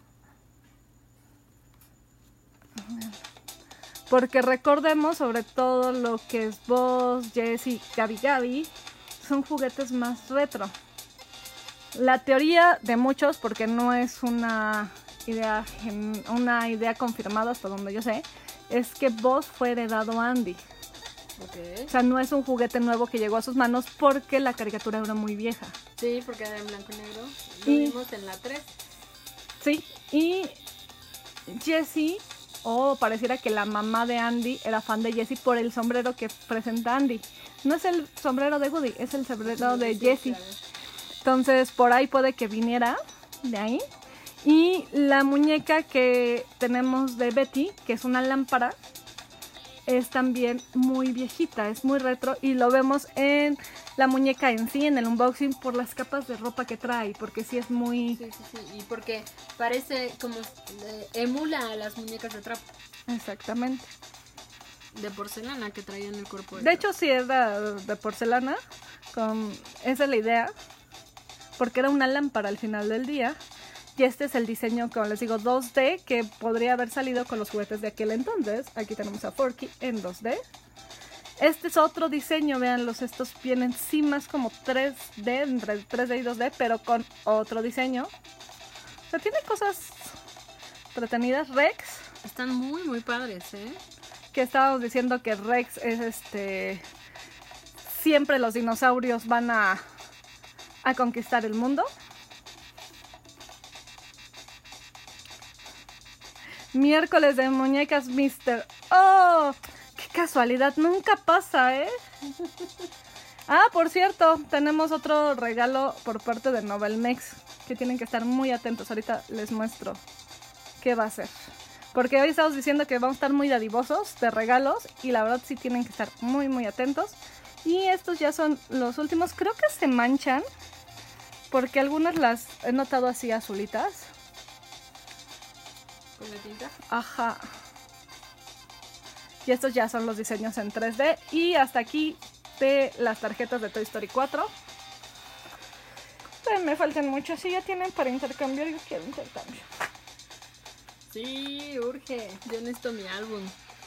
Porque recordemos, sobre todo lo que es Buzz, Jessie, Gabi Gabi, son juguetes más retro. La teoría de muchos, porque no es una idea confirmada hasta donde yo sé, es que Buzz fue heredado a Andy. Ok. O sea, no es un juguete nuevo que llegó a sus manos porque la caricatura era muy vieja. Sí, porque era en blanco y negro. Lo Y- vimos en la 3. Sí, y Jessie, o pareciera que la mamá de Andy era fan de Jessie por el sombrero que presenta Andy. No es el sombrero de Woody, es el sombrero de Jessie. Claro. Entonces, por ahí puede que viniera de ahí. Y la muñeca que tenemos de Betty, que es una lámpara, es también muy viejita, es muy retro y lo vemos en la muñeca en sí, en el unboxing, por las capas de ropa que trae, porque sí es muy... Sí, sí, sí. Y porque parece como emula a las muñecas de trapo, Exactamente. de porcelana que traían el cuerpo. De hecho, sí era de porcelana, esa es la idea, porque era una lámpara al final del día. Y este es el diseño, como les digo, 2D, que podría haber salido con los juguetes de aquel entonces. Aquí tenemos a Forky en 2D. Este es otro diseño, veanlos, estos vienen sí más como 3D, entre 3D y 2D, pero con otro diseño. O sea, tiene cosas entretenidas. Rex, Están muy, muy padres, ¿eh? que estábamos diciendo que Rex es siempre los dinosaurios van a conquistar el mundo. Miércoles de muñecas Mister. ¡Oh! ¡Qué casualidad! Nunca pasa, ¿eh? Ah, por cierto, tenemos otro regalo por parte de Novelmex, que tienen que estar muy atentos. Ahorita les muestro qué va a ser. Porque hoy estamos diciendo que vamos a estar muy dadivosos de regalos y la verdad sí tienen que estar muy, muy atentos. Y estos ya son los últimos. Creo que se manchan porque algunas las he notado así azulitas. Con la tinta. Ajá. Y estos ya son los diseños en 3D. Y hasta aquí de las tarjetas de Toy Story 4. Pero me faltan muchos. Si ya tienen para intercambiar, yo quiero intercambio. Sí, urge. Yo necesito mi álbum.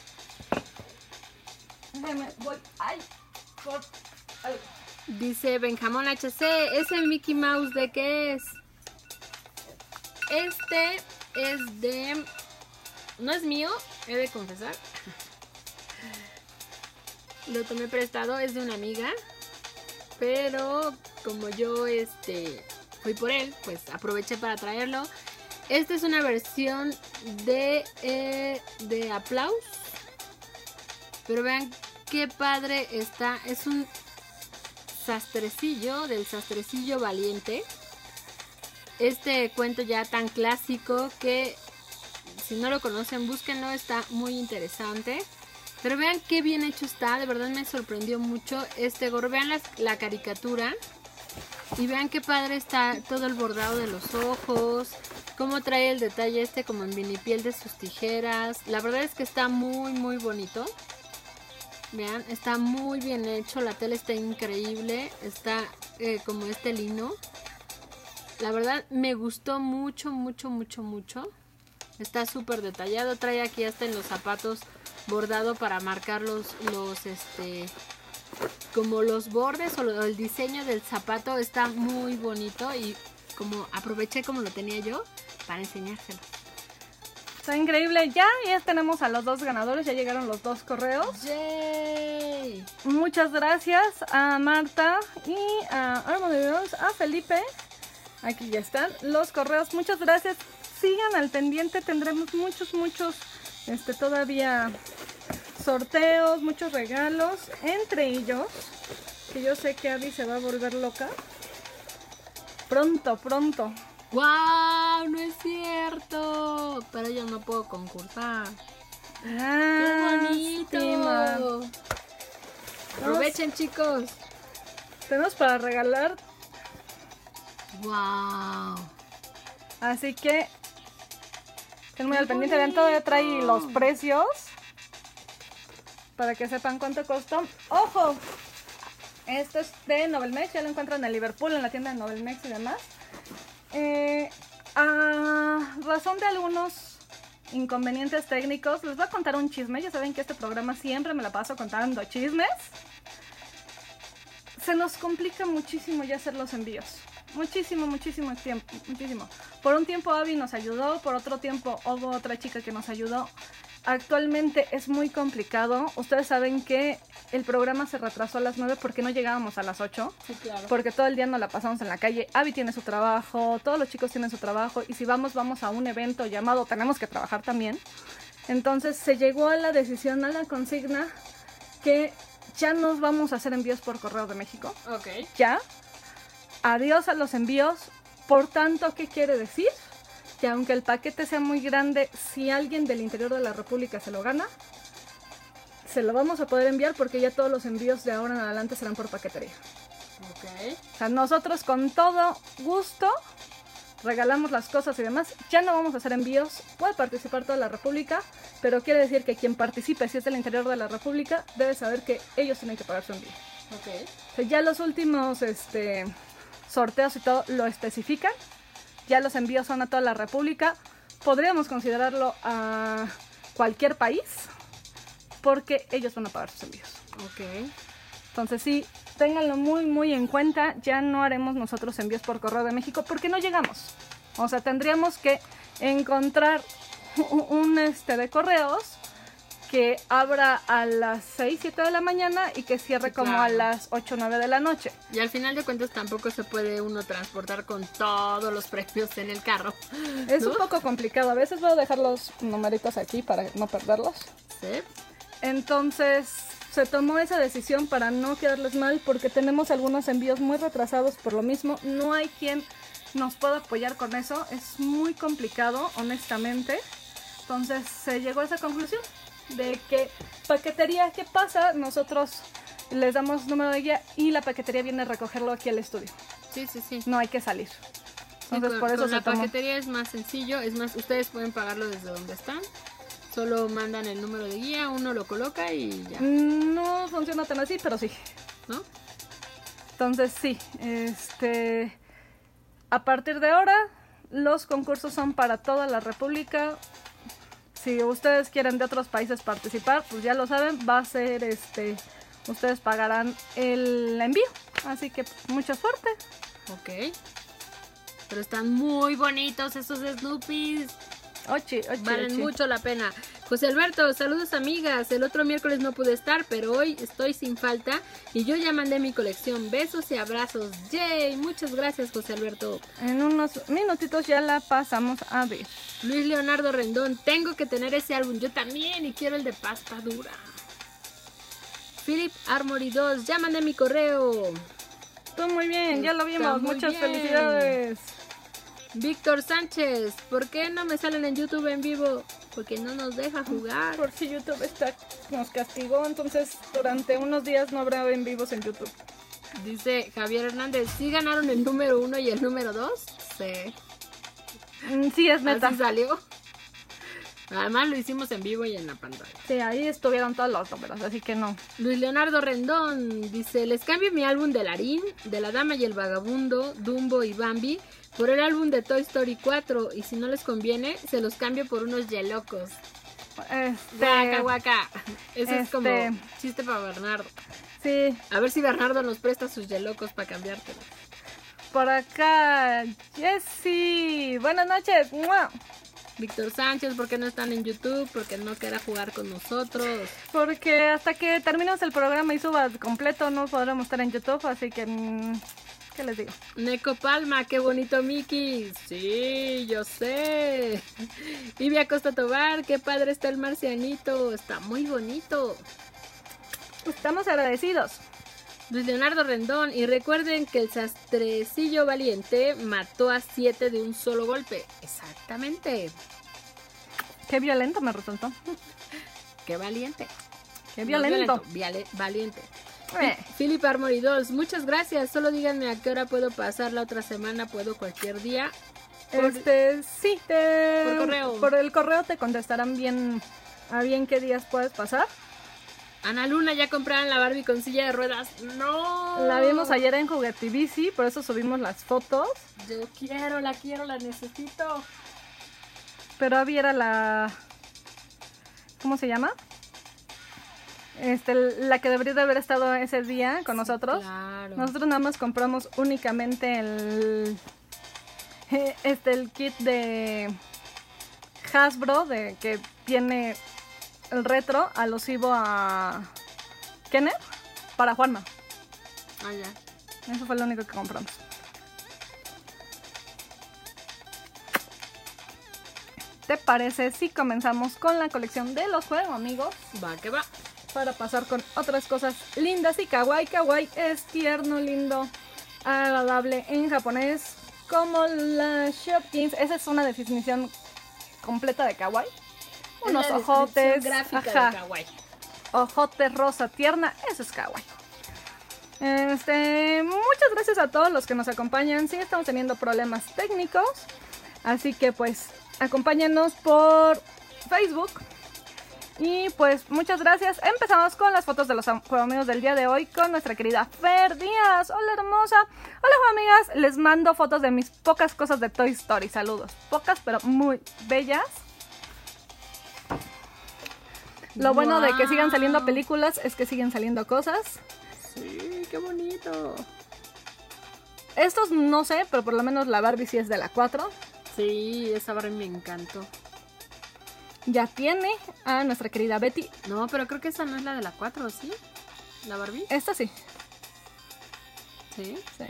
Déjame, voy. ¡Ay! Ay. Dice Benjamón HC, ¿ese Mickey Mouse de qué es? Este es de... No es mío, he de confesar. Lo tomé prestado, es de una amiga. Pero como yo fui por él, pues aproveché para traerlo. Esta es una versión de Aplaus. Pero vean qué padre está. Es un sastrecillo, del sastrecillo valiente. Este cuento ya tan clásico que si no lo conocen, búsquenlo, está muy interesante. Pero vean qué bien hecho está, de verdad me sorprendió mucho este gorro. Vean la caricatura y vean qué padre está todo el bordado de los ojos, cómo trae el detalle como en vinipiel de sus tijeras. La verdad es que está muy muy bonito. Vean, está muy bien hecho, la tela está increíble, está como este lino. La verdad me gustó mucho, mucho, mucho, mucho. Está súper detallado, trae aquí hasta en los zapatos bordado para marcar como los bordes o el diseño del zapato. Está muy bonito y como aproveché como lo tenía yo para enseñárselo. Está increíble. Ya tenemos a los dos ganadores, ya llegaron los dos correos. ¡Yay! Muchas gracias a Marta y a Armand, a Felipe. Aquí ya están los correos. Muchas gracias. Sigan al pendiente. Tendremos muchos todavía sorteos, muchos regalos. Entre ellos, que yo sé que Abby se va a volver loca. Pronto, pronto. ¡Wow! No es cierto. Pero yo no puedo concursar. ¡Qué bonito! Aprovechen, chicos. Tenemos para regalar. ¡Wow! Así que estén muy al pendiente. Vean, todavía trae los precios para que sepan cuánto costó. ¡Ojo! Esto es de Novelmex. Ya lo encuentran en Liverpool, en la tienda de Novelmex y demás. A razón de algunos inconvenientes técnicos, les voy a contar un chisme. Ya saben que este programa siempre me la paso contando chismes. Se nos complica muchísimo ya hacer los envíos. muchísimo tiempo, muchísimo. Por un tiempo Abby nos ayudó, por otro tiempo hubo otra chica que nos ayudó. Actualmente es muy complicado. Ustedes saben que el programa se retrasó a las 9 porque no llegábamos a las 8. Sí, claro. Porque todo el día nos la pasamos en la calle. Abby tiene su trabajo, todos los chicos tienen su trabajo. Y si vamos a un evento llamado Tenemos que trabajar también. Entonces se llegó a la decisión, a la consigna, que ya nos vamos a hacer envíos por correo de México. Ok. Ya. Adiós a los envíos. Por tanto, ¿qué quiere decir? Que aunque el paquete sea muy grande, si alguien del interior de la República se lo gana, se lo vamos a poder enviar porque ya todos los envíos de ahora en adelante serán por paquetería. Ok. O sea, nosotros con todo gusto regalamos las cosas y demás. Ya no vamos a hacer envíos. Puede participar toda la República, pero quiere decir que quien participe, si es del interior de la República, debe saber que ellos tienen que pagar su envío. Ok. O sea, ya los últimos sorteos y todo lo especifican. Ya los envíos son a toda la República. Podríamos considerarlo a cualquier país porque ellos van a pagar sus envíos. Ok. Entonces sí, ténganlo muy en cuenta. Ya no haremos nosotros envíos por correo de México porque no llegamos. O sea, tendríamos que encontrar un de correos que abra a las 6, 7 de la mañana y que cierre Sí, como claro. a las 8, 9 de la noche. Y al final de cuentas tampoco se puede uno transportar con todos los premios en el carro. Es ¿no? un poco complicado. A veces voy a dejar los numeritos aquí para no perderlos. Sí. Entonces se tomó esa decisión para no quedarles mal porque tenemos algunos envíos muy retrasados por lo mismo. No hay quien nos pueda apoyar con eso. Es muy complicado, honestamente. Entonces se llegó a esa conclusión de que paquetería, ¿qué pasa? Nosotros les damos número de guía y la paquetería viene a recogerlo aquí al estudio. Sí, sí, sí. No hay que salir. Sí, Entonces por eso con se la tomó. paquetería es más sencillo. Es más, ustedes pueden pagarlo desde donde están. Solo mandan el número de guía, uno lo coloca y ya, No funciona tan así, pero sí. ¿no? Entonces sí, a partir de ahora los concursos son para toda la República. Si ustedes quieren de otros países participar, pues ya lo saben, va a ser ustedes pagarán el envío. Así que mucha suerte. Ok. Pero están muy bonitos esos Snoopys. Valen mucho la pena. José Alberto, saludos amigas. El otro miércoles no pude estar, pero hoy estoy sin falta y yo ya mandé mi colección. Besos y abrazos. ¡Yay! Muchas gracias, José Alberto. En unos minutitos ya la pasamos a ver. Luis Leonardo Rendón, tengo que tener ese álbum. Yo también y quiero el de pasta dura. Philip Armory 2, ya mandé mi correo. Tú muy bien, ya lo Está vimos. muy Muchas bien. felicidades. Víctor Sánchez, ¿por qué no me salen en YouTube en vivo? Porque no nos deja jugar. Por si YouTube nos castigó, entonces durante unos días no habrá en vivos en YouTube. Dice Javier Hernández, ¿sí ganaron el número 1 y el número 2? Sí. Sí, es neta. Así salió. Además lo hicimos en vivo y en la pantalla. Sí, ahí estuvieron todos los números, así que no. Luis Leonardo Rendón dice, les cambio mi álbum de Larín, de La Dama y el Vagabundo, Dumbo y Bambi, por el álbum de Toy Story 4, y si no les conviene, se los cambio por unos yelocos. Guaca, guaca. Eso es como chiste para Bernardo. Sí, A ver si Bernardo nos presta sus yelocos para cambiártelos. por acá, Jessy, buenas noches. ¡Mua! Víctor Sánchez, ¿por qué no están en YouTube? Porque no quiera jugar con nosotros. Porque hasta que terminemos el programa y suba completo no podremos estar en YouTube, así que, ¿qué les digo? Neco Palma, qué bonito Mickey. Sí, yo sé. Ivia Costa Tobar, qué padre está el marcianito. Está muy bonito. Estamos agradecidos. Luis Leonardo Rendón, y recuerden que el sastrecillo valiente mató a 7 de un solo golpe. Exactamente. Qué violento me resultó. Qué valiente. Qué No violento. valiente. Eh. Philip Armory 2, muchas gracias. Solo díganme a qué hora puedo pasar la otra semana. Puedo cualquier día. Sí, Por correo. Por el correo te contestarán bien a bien qué días puedes pasar. Ana Luna, ya compraron la Barbie con silla de ruedas. No. La vimos ayer en Juguetivici, por eso subimos las fotos. Yo quiero, la necesito. Pero Abby era la... ¿Cómo se llama? La que debería de haber estado ese día con nosotros. Claro. Nosotros nada más compramos únicamente el kit de Hasbro que tiene el retro alusivo a Kenner para Juanma. Ah, ya. Eso fue lo único que compramos. ¿Te parece si comenzamos con la colección de los juegos, amigos? Va que va. Para pasar con otras cosas lindas y kawaii. Kawaii es tierno, lindo, agradable en japonés, como la Shopkins. Esa es una definición completa de kawaii. Unos ojotes, gráfica de kawaii. Ojotes rosa tierna, eso es kawaii. Muchas gracias a todos los que nos acompañan. Sí, estamos teniendo problemas técnicos, así que pues acompáñenos por Facebook. Y pues muchas gracias. Empezamos con las fotos de los juegos del día de hoy con nuestra querida Fer Díaz. Hola hermosa. Hola amigas. Les mando fotos de mis pocas cosas de Toy Story. Saludos. Pocas pero muy bellas. Lo bueno de que sigan saliendo películas es que siguen saliendo cosas. Sí, qué bonito. Estos no sé, pero por lo menos la Barbie sí es de la 4. Sí, esa Barbie me encantó. Ya tiene a nuestra querida Betty. No, pero creo que esa no es la de la 4, ¿sí? ¿La Barbie? Esta sí. Sí. Sí.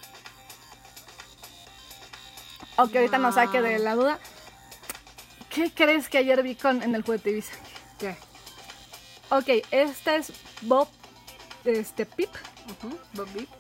Ok, ahorita nos saque de la duda. ¿Qué crees que ayer vi en el juguete Ibiza? ¿Qué? Ok, esta es Bob Pip. Bob Pip.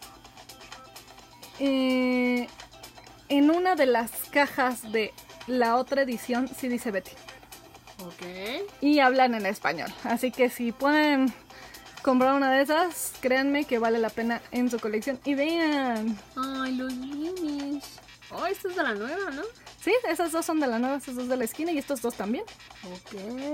En una de las cajas de la otra edición sí dice Betty. Ok. Y hablan en español. Así que si pueden comprar una de esas, créanme que vale la pena en su colección. Y vean. Ay, los minis. Oh, esta es de la nueva, ¿no? Sí, esas dos son de la nueva, esas dos de la esquina y estos dos también. Ok.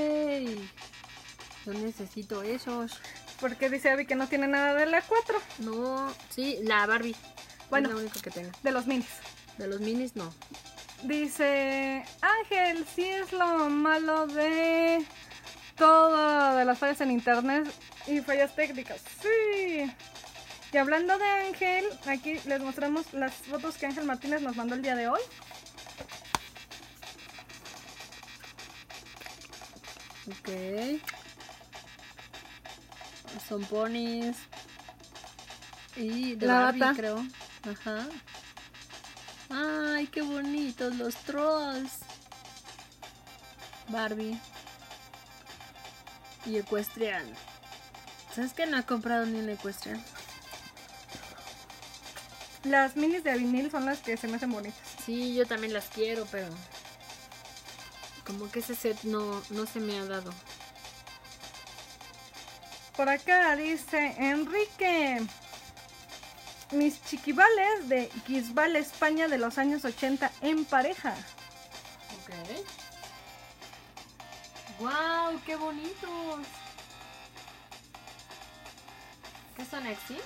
Yo necesito esos. Porque dice Abby que no tiene nada de la 4. No, sí, la Barbie. Bueno, es la única que tengo. De los minis. De los minis, no. Dice Ángel, sí es lo malo de todo de las fallas en internet y fallas técnicas. Sí. Y hablando de Ángel, aquí les mostramos las fotos que Ángel Martínez nos mandó el día de hoy. Ok. Son ponis. Y de La Barbie, bata. creo. Ajá. Ay, qué bonitos los trolls. Barbie. Y Equestrian. ¿Sabes que no he comprado ni un Equestrian? Las minis de vinil son las que se me hacen bonitas. Sí, yo también las quiero, pero como que ese set no se me ha dado. Por acá dice Enrique, mis chiquivales de Guisbal, España de los años 80 en pareja. Ok. ¡Wow! ¡Qué bonitos! ¿Qué son Exi?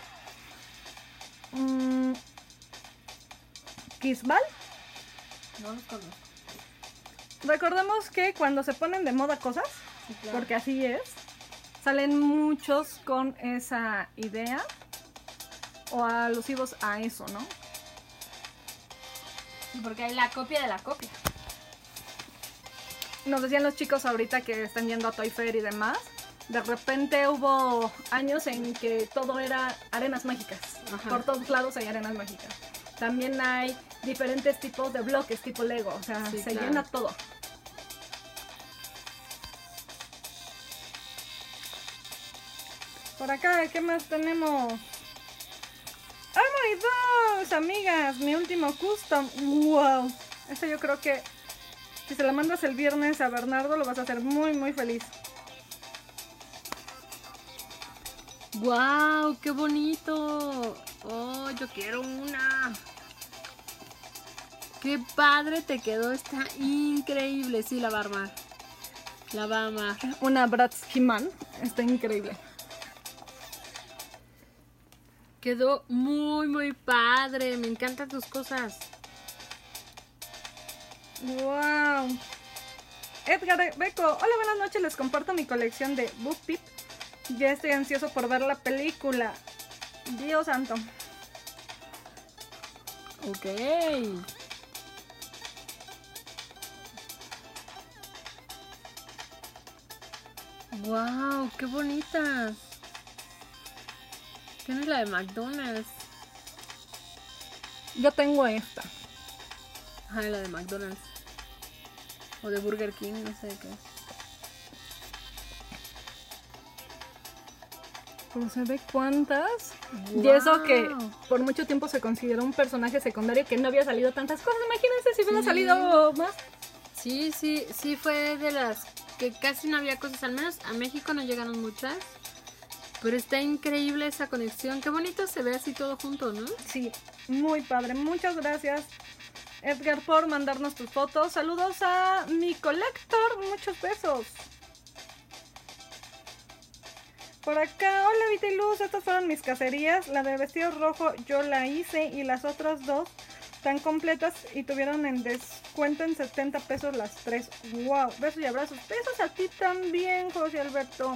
Guisbal. No los conozco. Recordemos que cuando se ponen de moda cosas, Sí, claro. porque así es, salen muchos con esa idea o alusivos a eso, ¿no? Porque hay la copia de la copia. Nos decían los chicos ahorita que están yendo a Toy Fair y demás. De repente hubo años en que todo era arenas mágicas. Ajá. Por todos lados hay arenas mágicas. También hay diferentes tipos de bloques, tipo Lego. O sea, Sí, se claro. llena todo. Por acá, ¿qué más tenemos? ¡Armory 2, amigas! Mi último custom. ¡Wow! Este yo creo que si se la mandas el viernes a Bernardo lo vas a hacer muy, muy feliz. ¡Wow! ¡Qué bonito! ¡Oh, yo quiero una! ¡Qué padre te quedó! Está increíble. Sí, la va a armar. La va a amar. Una Bratz He-Man. Está increíble. Quedó muy, muy padre. Me encantan tus cosas. ¡Wow! Edgar Beco. Hola, buenas noches. Les comparto mi colección de Boop Pip. Ya estoy ansioso por ver la película. Dios santo. Ok. Wow, qué bonitas. Tienes la de McDonald's. Yo tengo esta. Ajá, la de McDonald's. O de Burger King, no sé qué es. Pero se ve cuántas. Wow. Y eso que por mucho tiempo se consideró un personaje secundario que no había salido tantas cosas. Imagínense si hubiera Sí. salido más. Sí, fue de las que casi no había cosas. Al menos a México no llegaron muchas. Pero está increíble esa conexión. Qué bonito se ve así todo junto, ¿no? Sí, muy padre. Muchas gracias, Edgar, por mandarnos tus fotos. Saludos a mi colector. Muchos besos. Por acá, hola Vita y Luz, estas fueron mis cacerías. La de vestido rojo yo la hice y las otras dos están completas y tuvieron en descuento en 70 pesos las 3. Wow, besos y abrazos. Besos a ti también, José Alberto.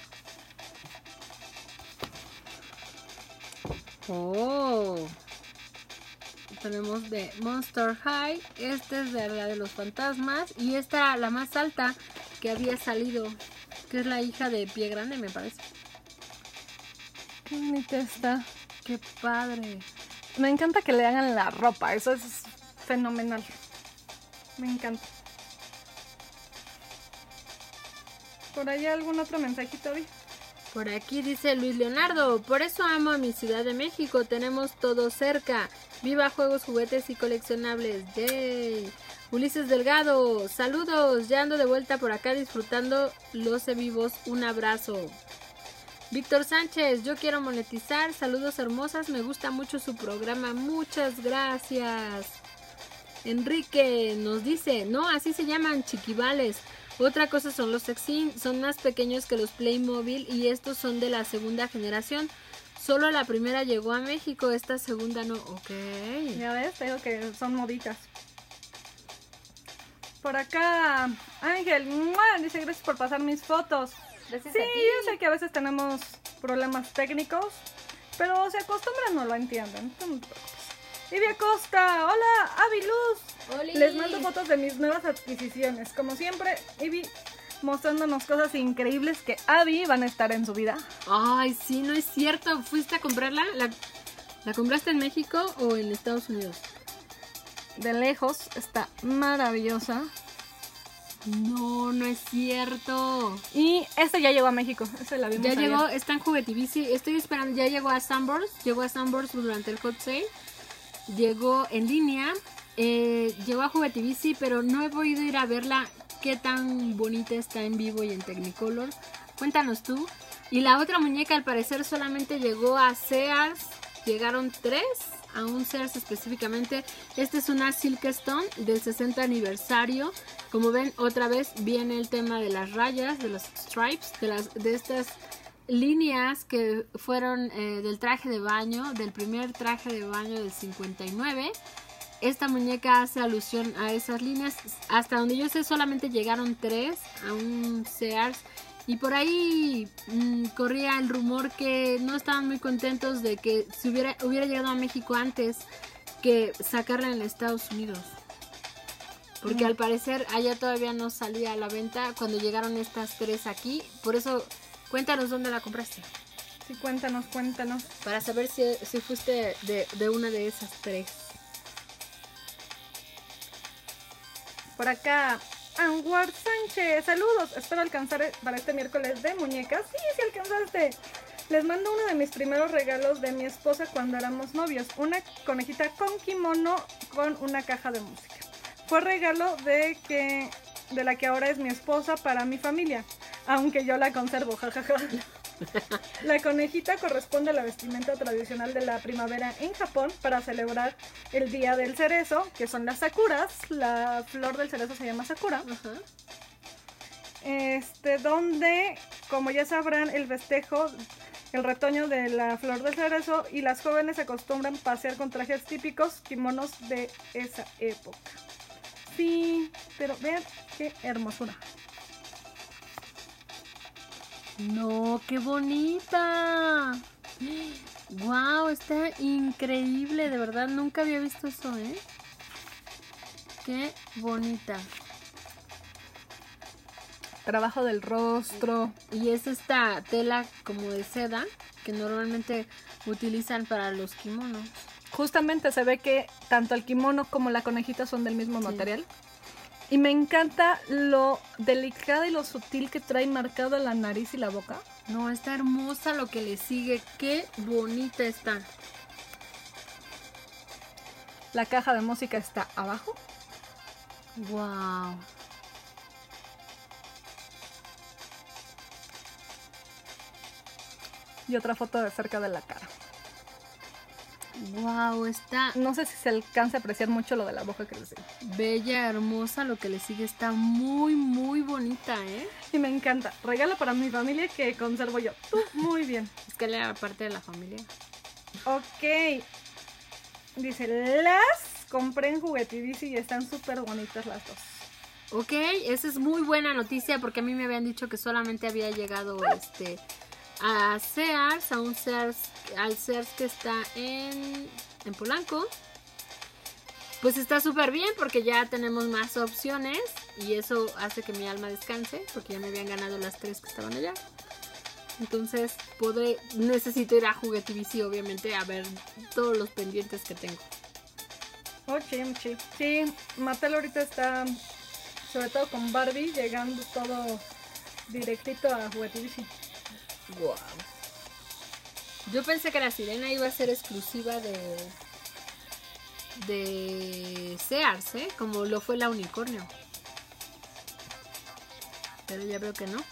Oh. Tenemos de Monster High. Este es de la de los fantasmas. Y esta, la más alta que había salido, que es la hija de Pie Grande, me parece. Qué bonita está. Qué padre. Me encanta que le hagan la ropa, eso es fenomenal. Me encanta. ¿Por ahí algún otro mensajito, Vi? Por aquí dice Luis Leonardo, por eso amo a mi Ciudad de México, tenemos todo cerca. Viva juegos, juguetes y coleccionables. ¡Yay! Ulises Delgado, saludos, ya ando de vuelta por acá disfrutando los en vivos, un abrazo. Víctor Sánchez, yo quiero monetizar, saludos hermosas, me gusta mucho su programa, muchas gracias. Enrique nos dice, no, así se llaman, chiquivales. Otra cosa son los Exin, son más pequeños que los Playmobil y estos son de la segunda generación. Solo la primera llegó a México, esta segunda no. Ok. Ya ves, te digo que son moditas. Por acá, Ángel, ¡mua! Dice gracias por pasar mis fotos. Gracias Sí, a ti. yo sé que a veces tenemos problemas técnicos, pero se acostumbran, no lo entienden. No te preocupes. Ivia Costa, hola, Avi Luz. ¡Oli! Les mando fotos de mis nuevas adquisiciones. Como siempre, Ivy mostrándonos cosas increíbles que Abby van a estar en su vida. Ay, sí, no es cierto. ¿Fuiste a comprarla? ¿La compraste en México o en Estados Unidos? De lejos, está maravillosa. No, no es cierto. Y este ya llegó a México. Este la vimos Ya ayer. llegó, está en Juguetivici. Estoy esperando, ya llegó a Sanborns. Llegó a Sanborns durante el hot sale. Llegó en línea. Llegó a Juguetivici, pero no he podido ir a verla. Qué tan bonita está en vivo y en Technicolor. Cuéntanos tú. Y la otra muñeca al parecer solamente llegó a Sears. Llegaron 3 a un Sears específicamente. Esta es una Silkstone del 60 aniversario. Como ven, otra vez viene el tema de las rayas, de los stripes, de estas líneas que fueron del traje de baño, del primer traje de baño del 59. Esta muñeca hace alusión a esas líneas. Hasta donde yo sé solamente llegaron 3 a un Sears. Y por ahí corría el rumor que no estaban muy contentos de que si hubiera llegado a México antes que sacarla en Estados Unidos. Porque al parecer allá todavía no salía a la venta cuando llegaron estas 3 aquí. Por eso, cuéntanos dónde la compraste. Sí, cuéntanos. Para saber si fuiste de una de esas 3. Por acá, Anwar Sánchez, saludos. Espero alcanzar para este miércoles de muñecas. Sí alcanzaste. Les mando uno de mis primeros regalos de mi esposa cuando éramos novios. Una conejita con kimono con una caja de música. Fue regalo de la que ahora es mi esposa para mi familia. Aunque yo la conservo, jajaja. La conejita corresponde a la vestimenta tradicional de la primavera en Japón para celebrar el día del cerezo, que son las sakuras. La flor del cerezo se llama sakura. Donde, como ya sabrán, el festejo, el retoño de la flor del cerezo, y las jóvenes acostumbran pasear con trajes típicos, kimonos de esa época. Sí, pero vean qué hermosura. No, qué bonita. Wow, está increíble, de verdad, nunca había visto eso, ¿eh? Qué bonita. Trabajo del rostro. Y es esta tela como de seda que normalmente utilizan para los kimonos. Justamente se ve que tanto el kimono como la conejita son del mismo Sí. material. Y me encanta lo delicada y lo sutil que trae marcado la nariz y la boca. No, está hermosa lo que le sigue. Qué bonita está. La caja de música está abajo. Wow. Y otra foto de cerca de la cara. Wow, está No sé si se alcanza a apreciar mucho lo de la boca que les digo. bella, hermosa. Lo que le sigue está muy, muy bonita, ¿eh? Y me encanta. Regalo para mi familia que conservo yo. Tú, muy bien. Es que era parte de la familia. Ok. Dice, las compré en Juguetivici y están súper bonitas las dos. Ok, esa es muy buena noticia porque a mí me habían dicho que solamente había llegado a Sears, al Sears que está en Polanco. Pues está súper bien porque ya tenemos más opciones y eso hace que mi alma descanse porque ya me habían ganado las 3 que estaban allá. Entonces necesito ir a Juguetivici obviamente a ver todos los pendientes que tengo. Chim. Sí, Mattel ahorita está, sobre todo con Barbie, llegando todo directito a Juguetivici. Wow. Yo pensé que la sirena iba a ser exclusiva de Sears, ¿eh? Como lo fue la unicornio. Pero ya veo que no.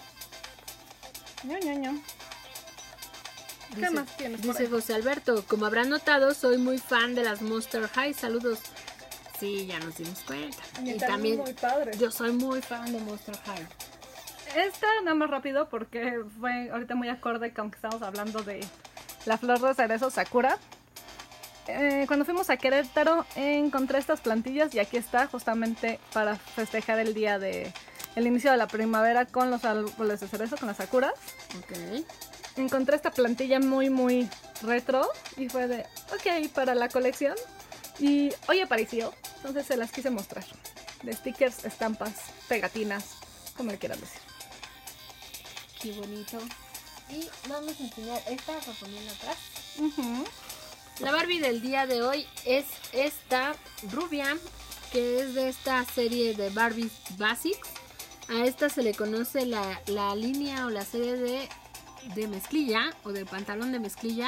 ño. ¿Qué más tienes por Dice ahí? José Alberto, como habrán notado, soy muy fan de las Monster High. Saludos. Sí, ya nos dimos cuenta. Y Y están también muy padres. yo soy muy fan de Monster High. Esta nada más rápido porque fue ahorita muy acorde con que estamos hablando de la flor de cerezo Sakura. Cuando fuimos a Querétaro encontré estas plantillas y aquí está justamente para festejar el día de el inicio de la primavera con los árboles de cerezo, con las sakuras. Ok. Encontré esta plantilla muy retro y fue de ok para la colección y hoy apareció, entonces se las quise mostrar. De stickers, estampas, pegatinas, como le quieran decir. Qué bonito. Y vamos a enseñar esta para ponerla atrás. Ujú. La Barbie del día de hoy es esta rubia, que es de esta serie de Barbie Basics. A esta se le conoce la línea o la serie de mezclilla o de pantalón de mezclilla.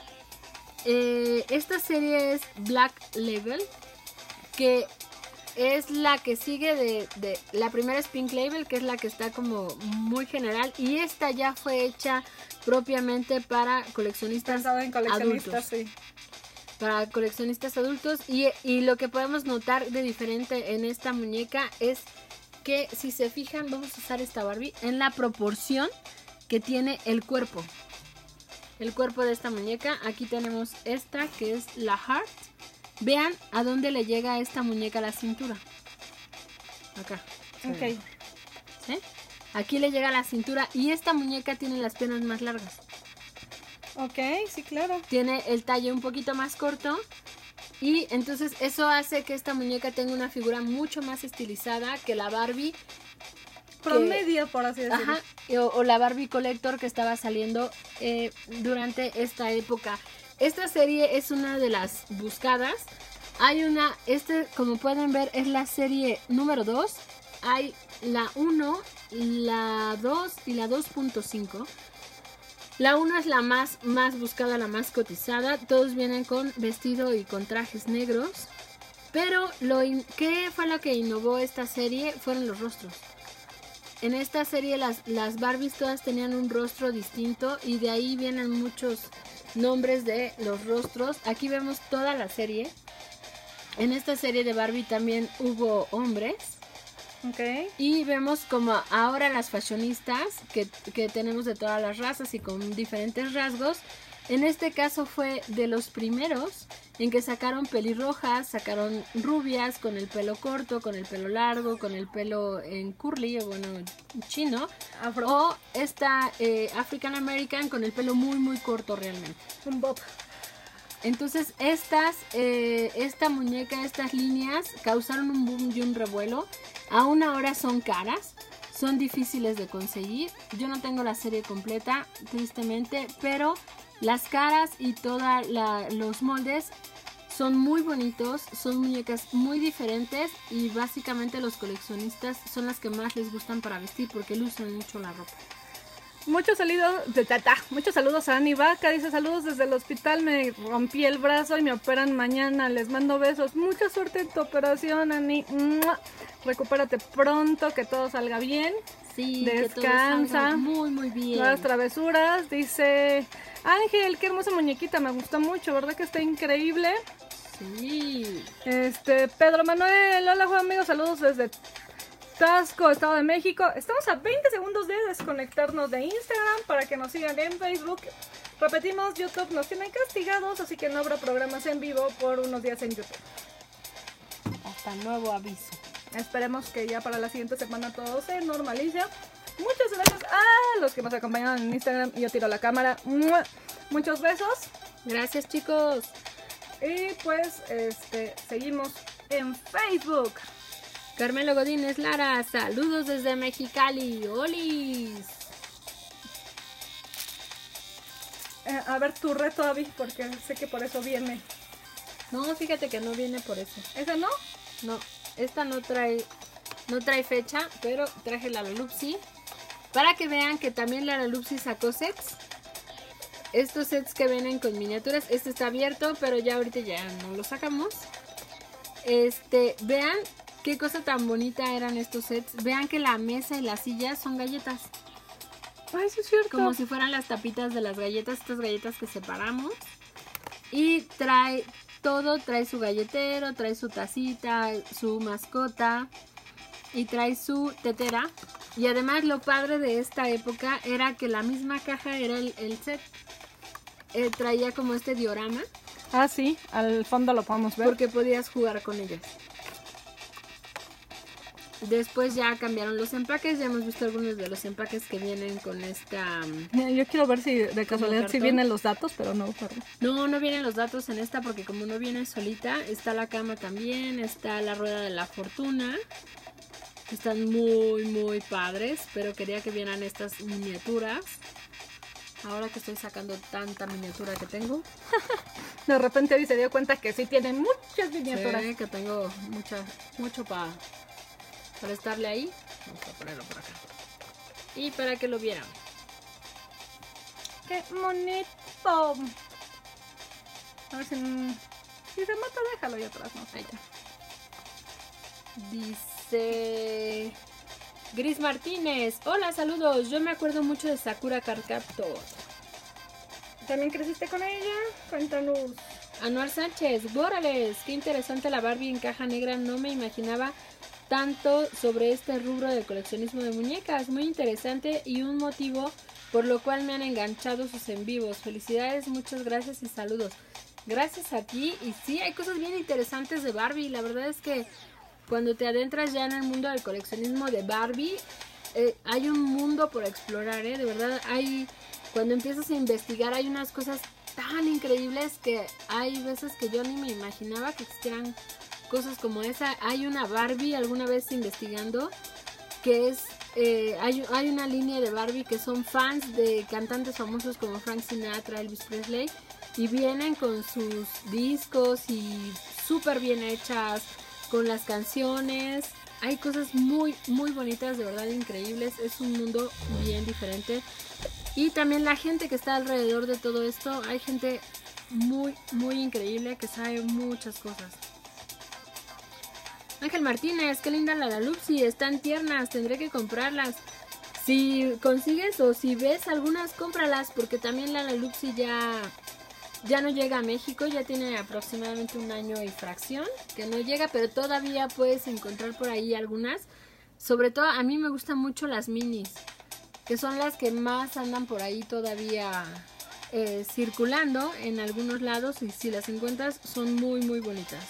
Esta serie es Black Label, que es la que sigue de la primera es Pink Label, que es la que está como muy general, y esta ya fue hecha propiamente para coleccionistas Pensado en coleccionistas, adultos. sí. Para coleccionistas adultos y lo que podemos notar de diferente en esta muñeca es que si se fijan, vamos a usar esta Barbie en la proporción que tiene el cuerpo de esta muñeca. Aquí tenemos esta que es la Heart. Vean a dónde le llega a esta muñeca la cintura. Acá. Ok. ¿Sí? Aquí le llega la cintura y esta muñeca tiene las piernas más largas. Ok, sí, claro. Tiene el talle un poquito más corto y entonces eso hace que esta muñeca tenga una figura mucho más estilizada que la Barbie Promedio, por así decirlo. ajá, o la Barbie Collector que estaba saliendo durante esta época. Esta serie es una de las buscadas. Hay una, como pueden ver es la serie número 2. Hay la 1, la 2 y la 2.5. La 1 es la más buscada, la más cotizada. Todos vienen con vestido y con trajes negros. Pero ¿qué fue lo que innovó esta serie? Fueron los rostros. En esta serie las Barbies todas tenían un rostro distinto y de ahí vienen muchos nombres de los rostros. Aquí vemos toda la serie. En esta serie de Barbie también hubo hombres. Ok. Y vemos como ahora las fashionistas que tenemos de todas las razas y con diferentes rasgos En este caso fue de los primeros en que sacaron pelirrojas, sacaron rubias con el pelo corto, con el pelo largo, con el pelo en curly, o bueno, chino, Afro. o esta African American con el pelo muy muy corto realmente. Un bob. Entonces esta muñeca, estas líneas causaron un boom y un revuelo. Aún ahora son caras, son difíciles de conseguir. Yo no tengo la serie completa, tristemente, pero las caras y todos los moldes son muy bonitos, son muñecas muy diferentes y básicamente los coleccionistas son las que más les gustan para vestir porque lucen mucho la ropa. Muchos saludos a Ani Vaca, dice saludos desde el hospital, me rompí el brazo y me operan mañana, les mando besos, mucha suerte en tu operación, Ani. ¡Mua! Recupérate pronto, que todo salga bien. Sí, descansa, que todo salga muy muy bien. Nuevas travesuras, dice Ángel, qué hermosa muñequita, me gustó mucho, ¿verdad que está increíble? Sí. Pedro Manuel, hola Juan, amigos, saludos desde Tasco, Estado de México. Estamos a 20 segundos de desconectarnos de Instagram para que nos sigan en Facebook. Repetimos, YouTube nos tiene castigados, así que no habrá programas en vivo por unos días en YouTube. Hasta nuevo aviso. Esperemos que ya para la siguiente semana todo se normalice. Muchas gracias a los que nos acompañaron en Instagram y yo tiro la cámara. ¡Mua! Muchos besos. Gracias, chicos. Y pues seguimos en Facebook. Carmelo Godínez Lara, saludos desde Mexicali. ¡Olis! A ver tu reto, Abby, porque sé que por eso viene. No, fíjate que no viene por eso. ¿Esa no? No, esta no trae fecha, pero traje la Lalupsi para que vean que también la Lalupsi sacó sets. Estos sets que vienen con miniaturas, este está abierto, pero ya ahorita ya no lo sacamos. Vean qué cosa tan bonita eran estos sets. Vean que la mesa y las sillas son galletas. Ay, sí es cierto. Como si fueran las tapitas de las galletas, estas galletas que separamos. Y trae todo, trae su galletero, trae su tacita, su mascota y trae su tetera. Y además lo padre de esta época era que la misma caja era el set. Traía como este diorama. Ah, sí, al fondo lo podemos ver. Porque podías jugar con ellas. Después ya cambiaron los empaques, ya hemos visto algunos de los empaques que vienen con esta... Yo quiero ver si de casualidad si vienen los datos, pero no, perdón. No vienen los datos en esta porque como no viene solita, está la cama también, está la rueda de la fortuna. Están muy muy padres, pero quería que vieran estas miniaturas. Ahora que estoy sacando tanta miniatura que tengo. De repente Abby se dio cuenta que sí tiene muchas miniaturas. Sí, que tengo mucho para estarle ahí. Vamos a ponerlo por acá. Y para que lo vieran. ¡Qué bonito! A ver si se mata, déjalo ahí atrás, no sé. Ahí está. Dice Gris Martínez. Hola, saludos. Yo me acuerdo mucho de Sakura Card Captor. ¿También creciste con ella? Cuéntanos. Anuar Sánchez. Bórales. Qué interesante la Barbie en caja negra. No me imaginaba tanto sobre este rubro del coleccionismo de muñecas. Muy interesante y un motivo por lo cual me han enganchado sus en vivos. Felicidades, muchas gracias y saludos. Gracias a ti. Y sí, hay cosas bien interesantes de Barbie. La verdad es que cuando te adentras ya en el mundo del coleccionismo de Barbie, hay un mundo por explorar, de verdad. Cuando empiezas a investigar hay unas cosas tan increíbles que hay veces que yo ni me imaginaba que existieran cosas como esa. Hay una Barbie, alguna vez investigando, que es hay una línea de Barbie que son fans de cantantes famosos como Frank Sinatra, Elvis Presley, y vienen con sus discos y súper bien hechas, con las canciones. Hay cosas muy muy bonitas, de verdad increíbles. Es un mundo bien diferente. Y también la gente que está alrededor de todo esto, hay gente muy muy increíble que sabe muchas cosas. Ángel Martínez, qué linda la Lalupsi, están tiernas, tendré que comprarlas. Si consigues o si ves algunas, cómpralas, porque también la Lalupsi ya no llega a México, ya tiene aproximadamente 1 año y fracción que no llega, pero todavía puedes encontrar por ahí algunas. Sobre todo a mí me gustan mucho las minis, que son las que más andan por ahí todavía circulando en algunos lados y si las encuentras son muy muy bonitas.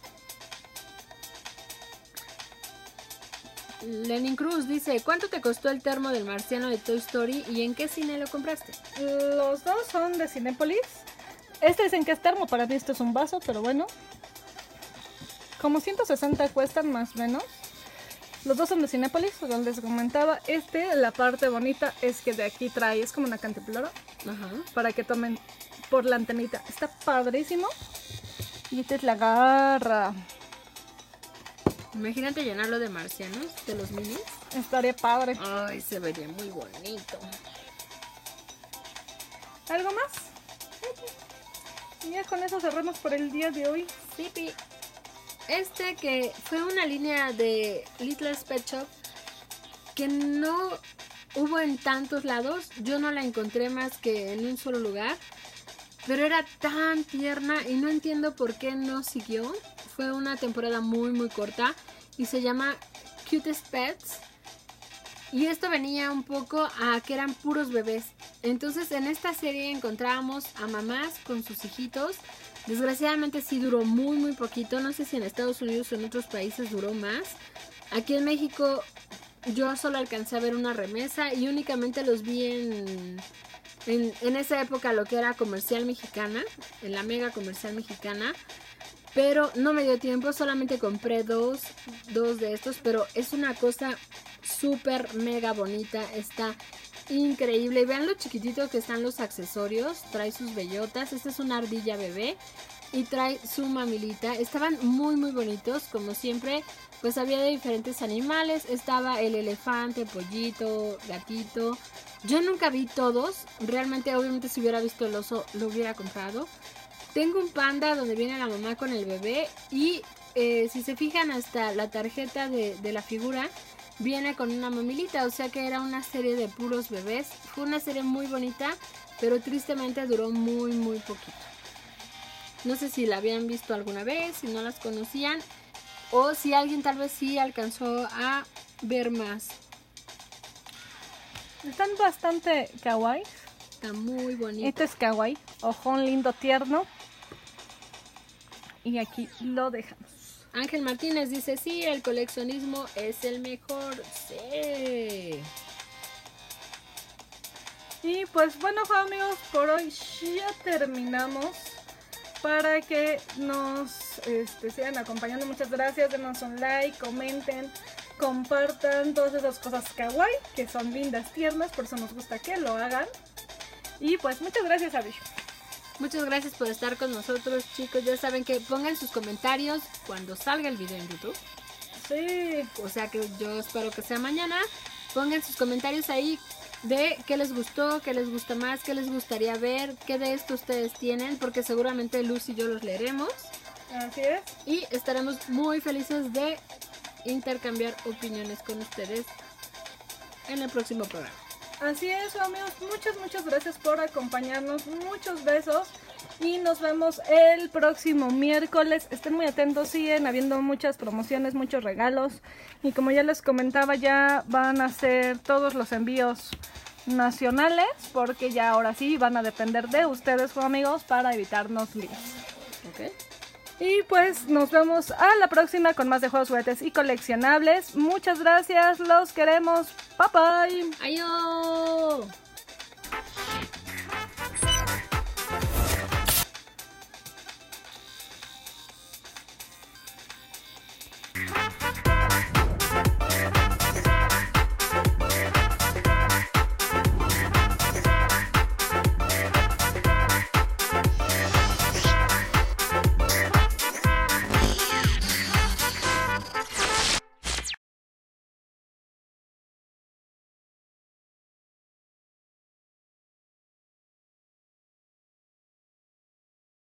Lenin Cruz dice, ¿cuánto te costó el termo del marciano de Toy Story y en qué cine lo compraste? Los dos son de Cinépolis. Este dicen que es termo, para mí esto es un vaso, pero bueno. Como 160 cuestan más o menos. Los dos son de Cinépolis, como les comentaba. La parte bonita es que de aquí trae, es como una cantimplora. Ajá. Para que tomen por la antenita. Está padrísimo. Y esta es la garra. Imagínate llenarlo de marcianos, de los minis. Estaría padre. Ay, se vería muy bonito. ¿Algo más? Y ya con eso cerramos por el día de hoy. Sipi. Este que fue una línea de Little Pet Shop que no hubo en tantos lados. Yo no la encontré más que en un solo lugar. Pero era tan tierna y no entiendo por qué no siguió. Fue una temporada muy muy corta y se llama Cutest Pets. Y esto venía un poco a que eran puros bebés. Entonces en esta serie encontrábamos a mamás con sus hijitos. Desgraciadamente sí duró muy muy poquito. No sé si en Estados Unidos o en otros países duró más. Aquí en México yo solo alcancé a ver una remesa y únicamente los vi en esa época, lo que era Comercial Mexicana, en la Mega Comercial Mexicana. Pero no me dio tiempo, solamente compré dos de estos. Pero es una cosa súper mega bonita, está increíble. Y vean lo chiquitito que están los accesorios. Trae sus bellotas, esta es una ardilla bebé y trae su mamilita. Estaban muy muy bonitos, como siempre. Pues había de diferentes animales, estaba el elefante, pollito, gatito. Yo nunca vi todos, realmente obviamente si hubiera visto el oso lo hubiera comprado. Tengo un panda donde viene la mamá con el bebé y si se fijan hasta la tarjeta de la figura viene con una mamilita, o sea que era una serie de puros bebés. Fue una serie muy bonita, pero tristemente duró muy muy poquito. No sé si la habían visto alguna vez, si no las conocían o si alguien tal vez sí alcanzó a ver más. Están bastante kawaii. Está muy bonito. Este es kawaii, ojón lindo, tierno. Y aquí lo dejamos. Ángel Martínez dice, sí, el coleccionismo es el mejor. Sí. Y pues bueno, amigos, por hoy ya terminamos. Para que nos sigan acompañando, muchas gracias. Denos un like, comenten, compartan todas esas cosas kawaii que son lindas, tiernas, por eso nos gusta que lo hagan. Y pues muchas gracias, Abby. Muchas gracias por estar con nosotros, chicos. Ya saben que pongan sus comentarios cuando salga el video en YouTube. Sí. O sea que yo espero que sea mañana. Pongan sus comentarios ahí de qué les gustó, qué les gusta más, qué les gustaría ver, qué de esto ustedes tienen, porque seguramente Luz y yo los leeremos. Así es. Y estaremos muy felices de intercambiar opiniones con ustedes en el próximo programa. Así es, amigos, muchas gracias por acompañarnos, muchos besos y nos vemos el próximo miércoles. Estén muy atentos, siguen habiendo muchas promociones, muchos regalos y como ya les comentaba, ya van a ser todos los envíos nacionales porque ya ahora sí van a depender de ustedes, amigos, para evitarnos líos. ¿Ok? Y pues nos vemos a la próxima con más de juegos, juguetes y coleccionables. Muchas gracias, los queremos. Bye bye. ¡Adiós!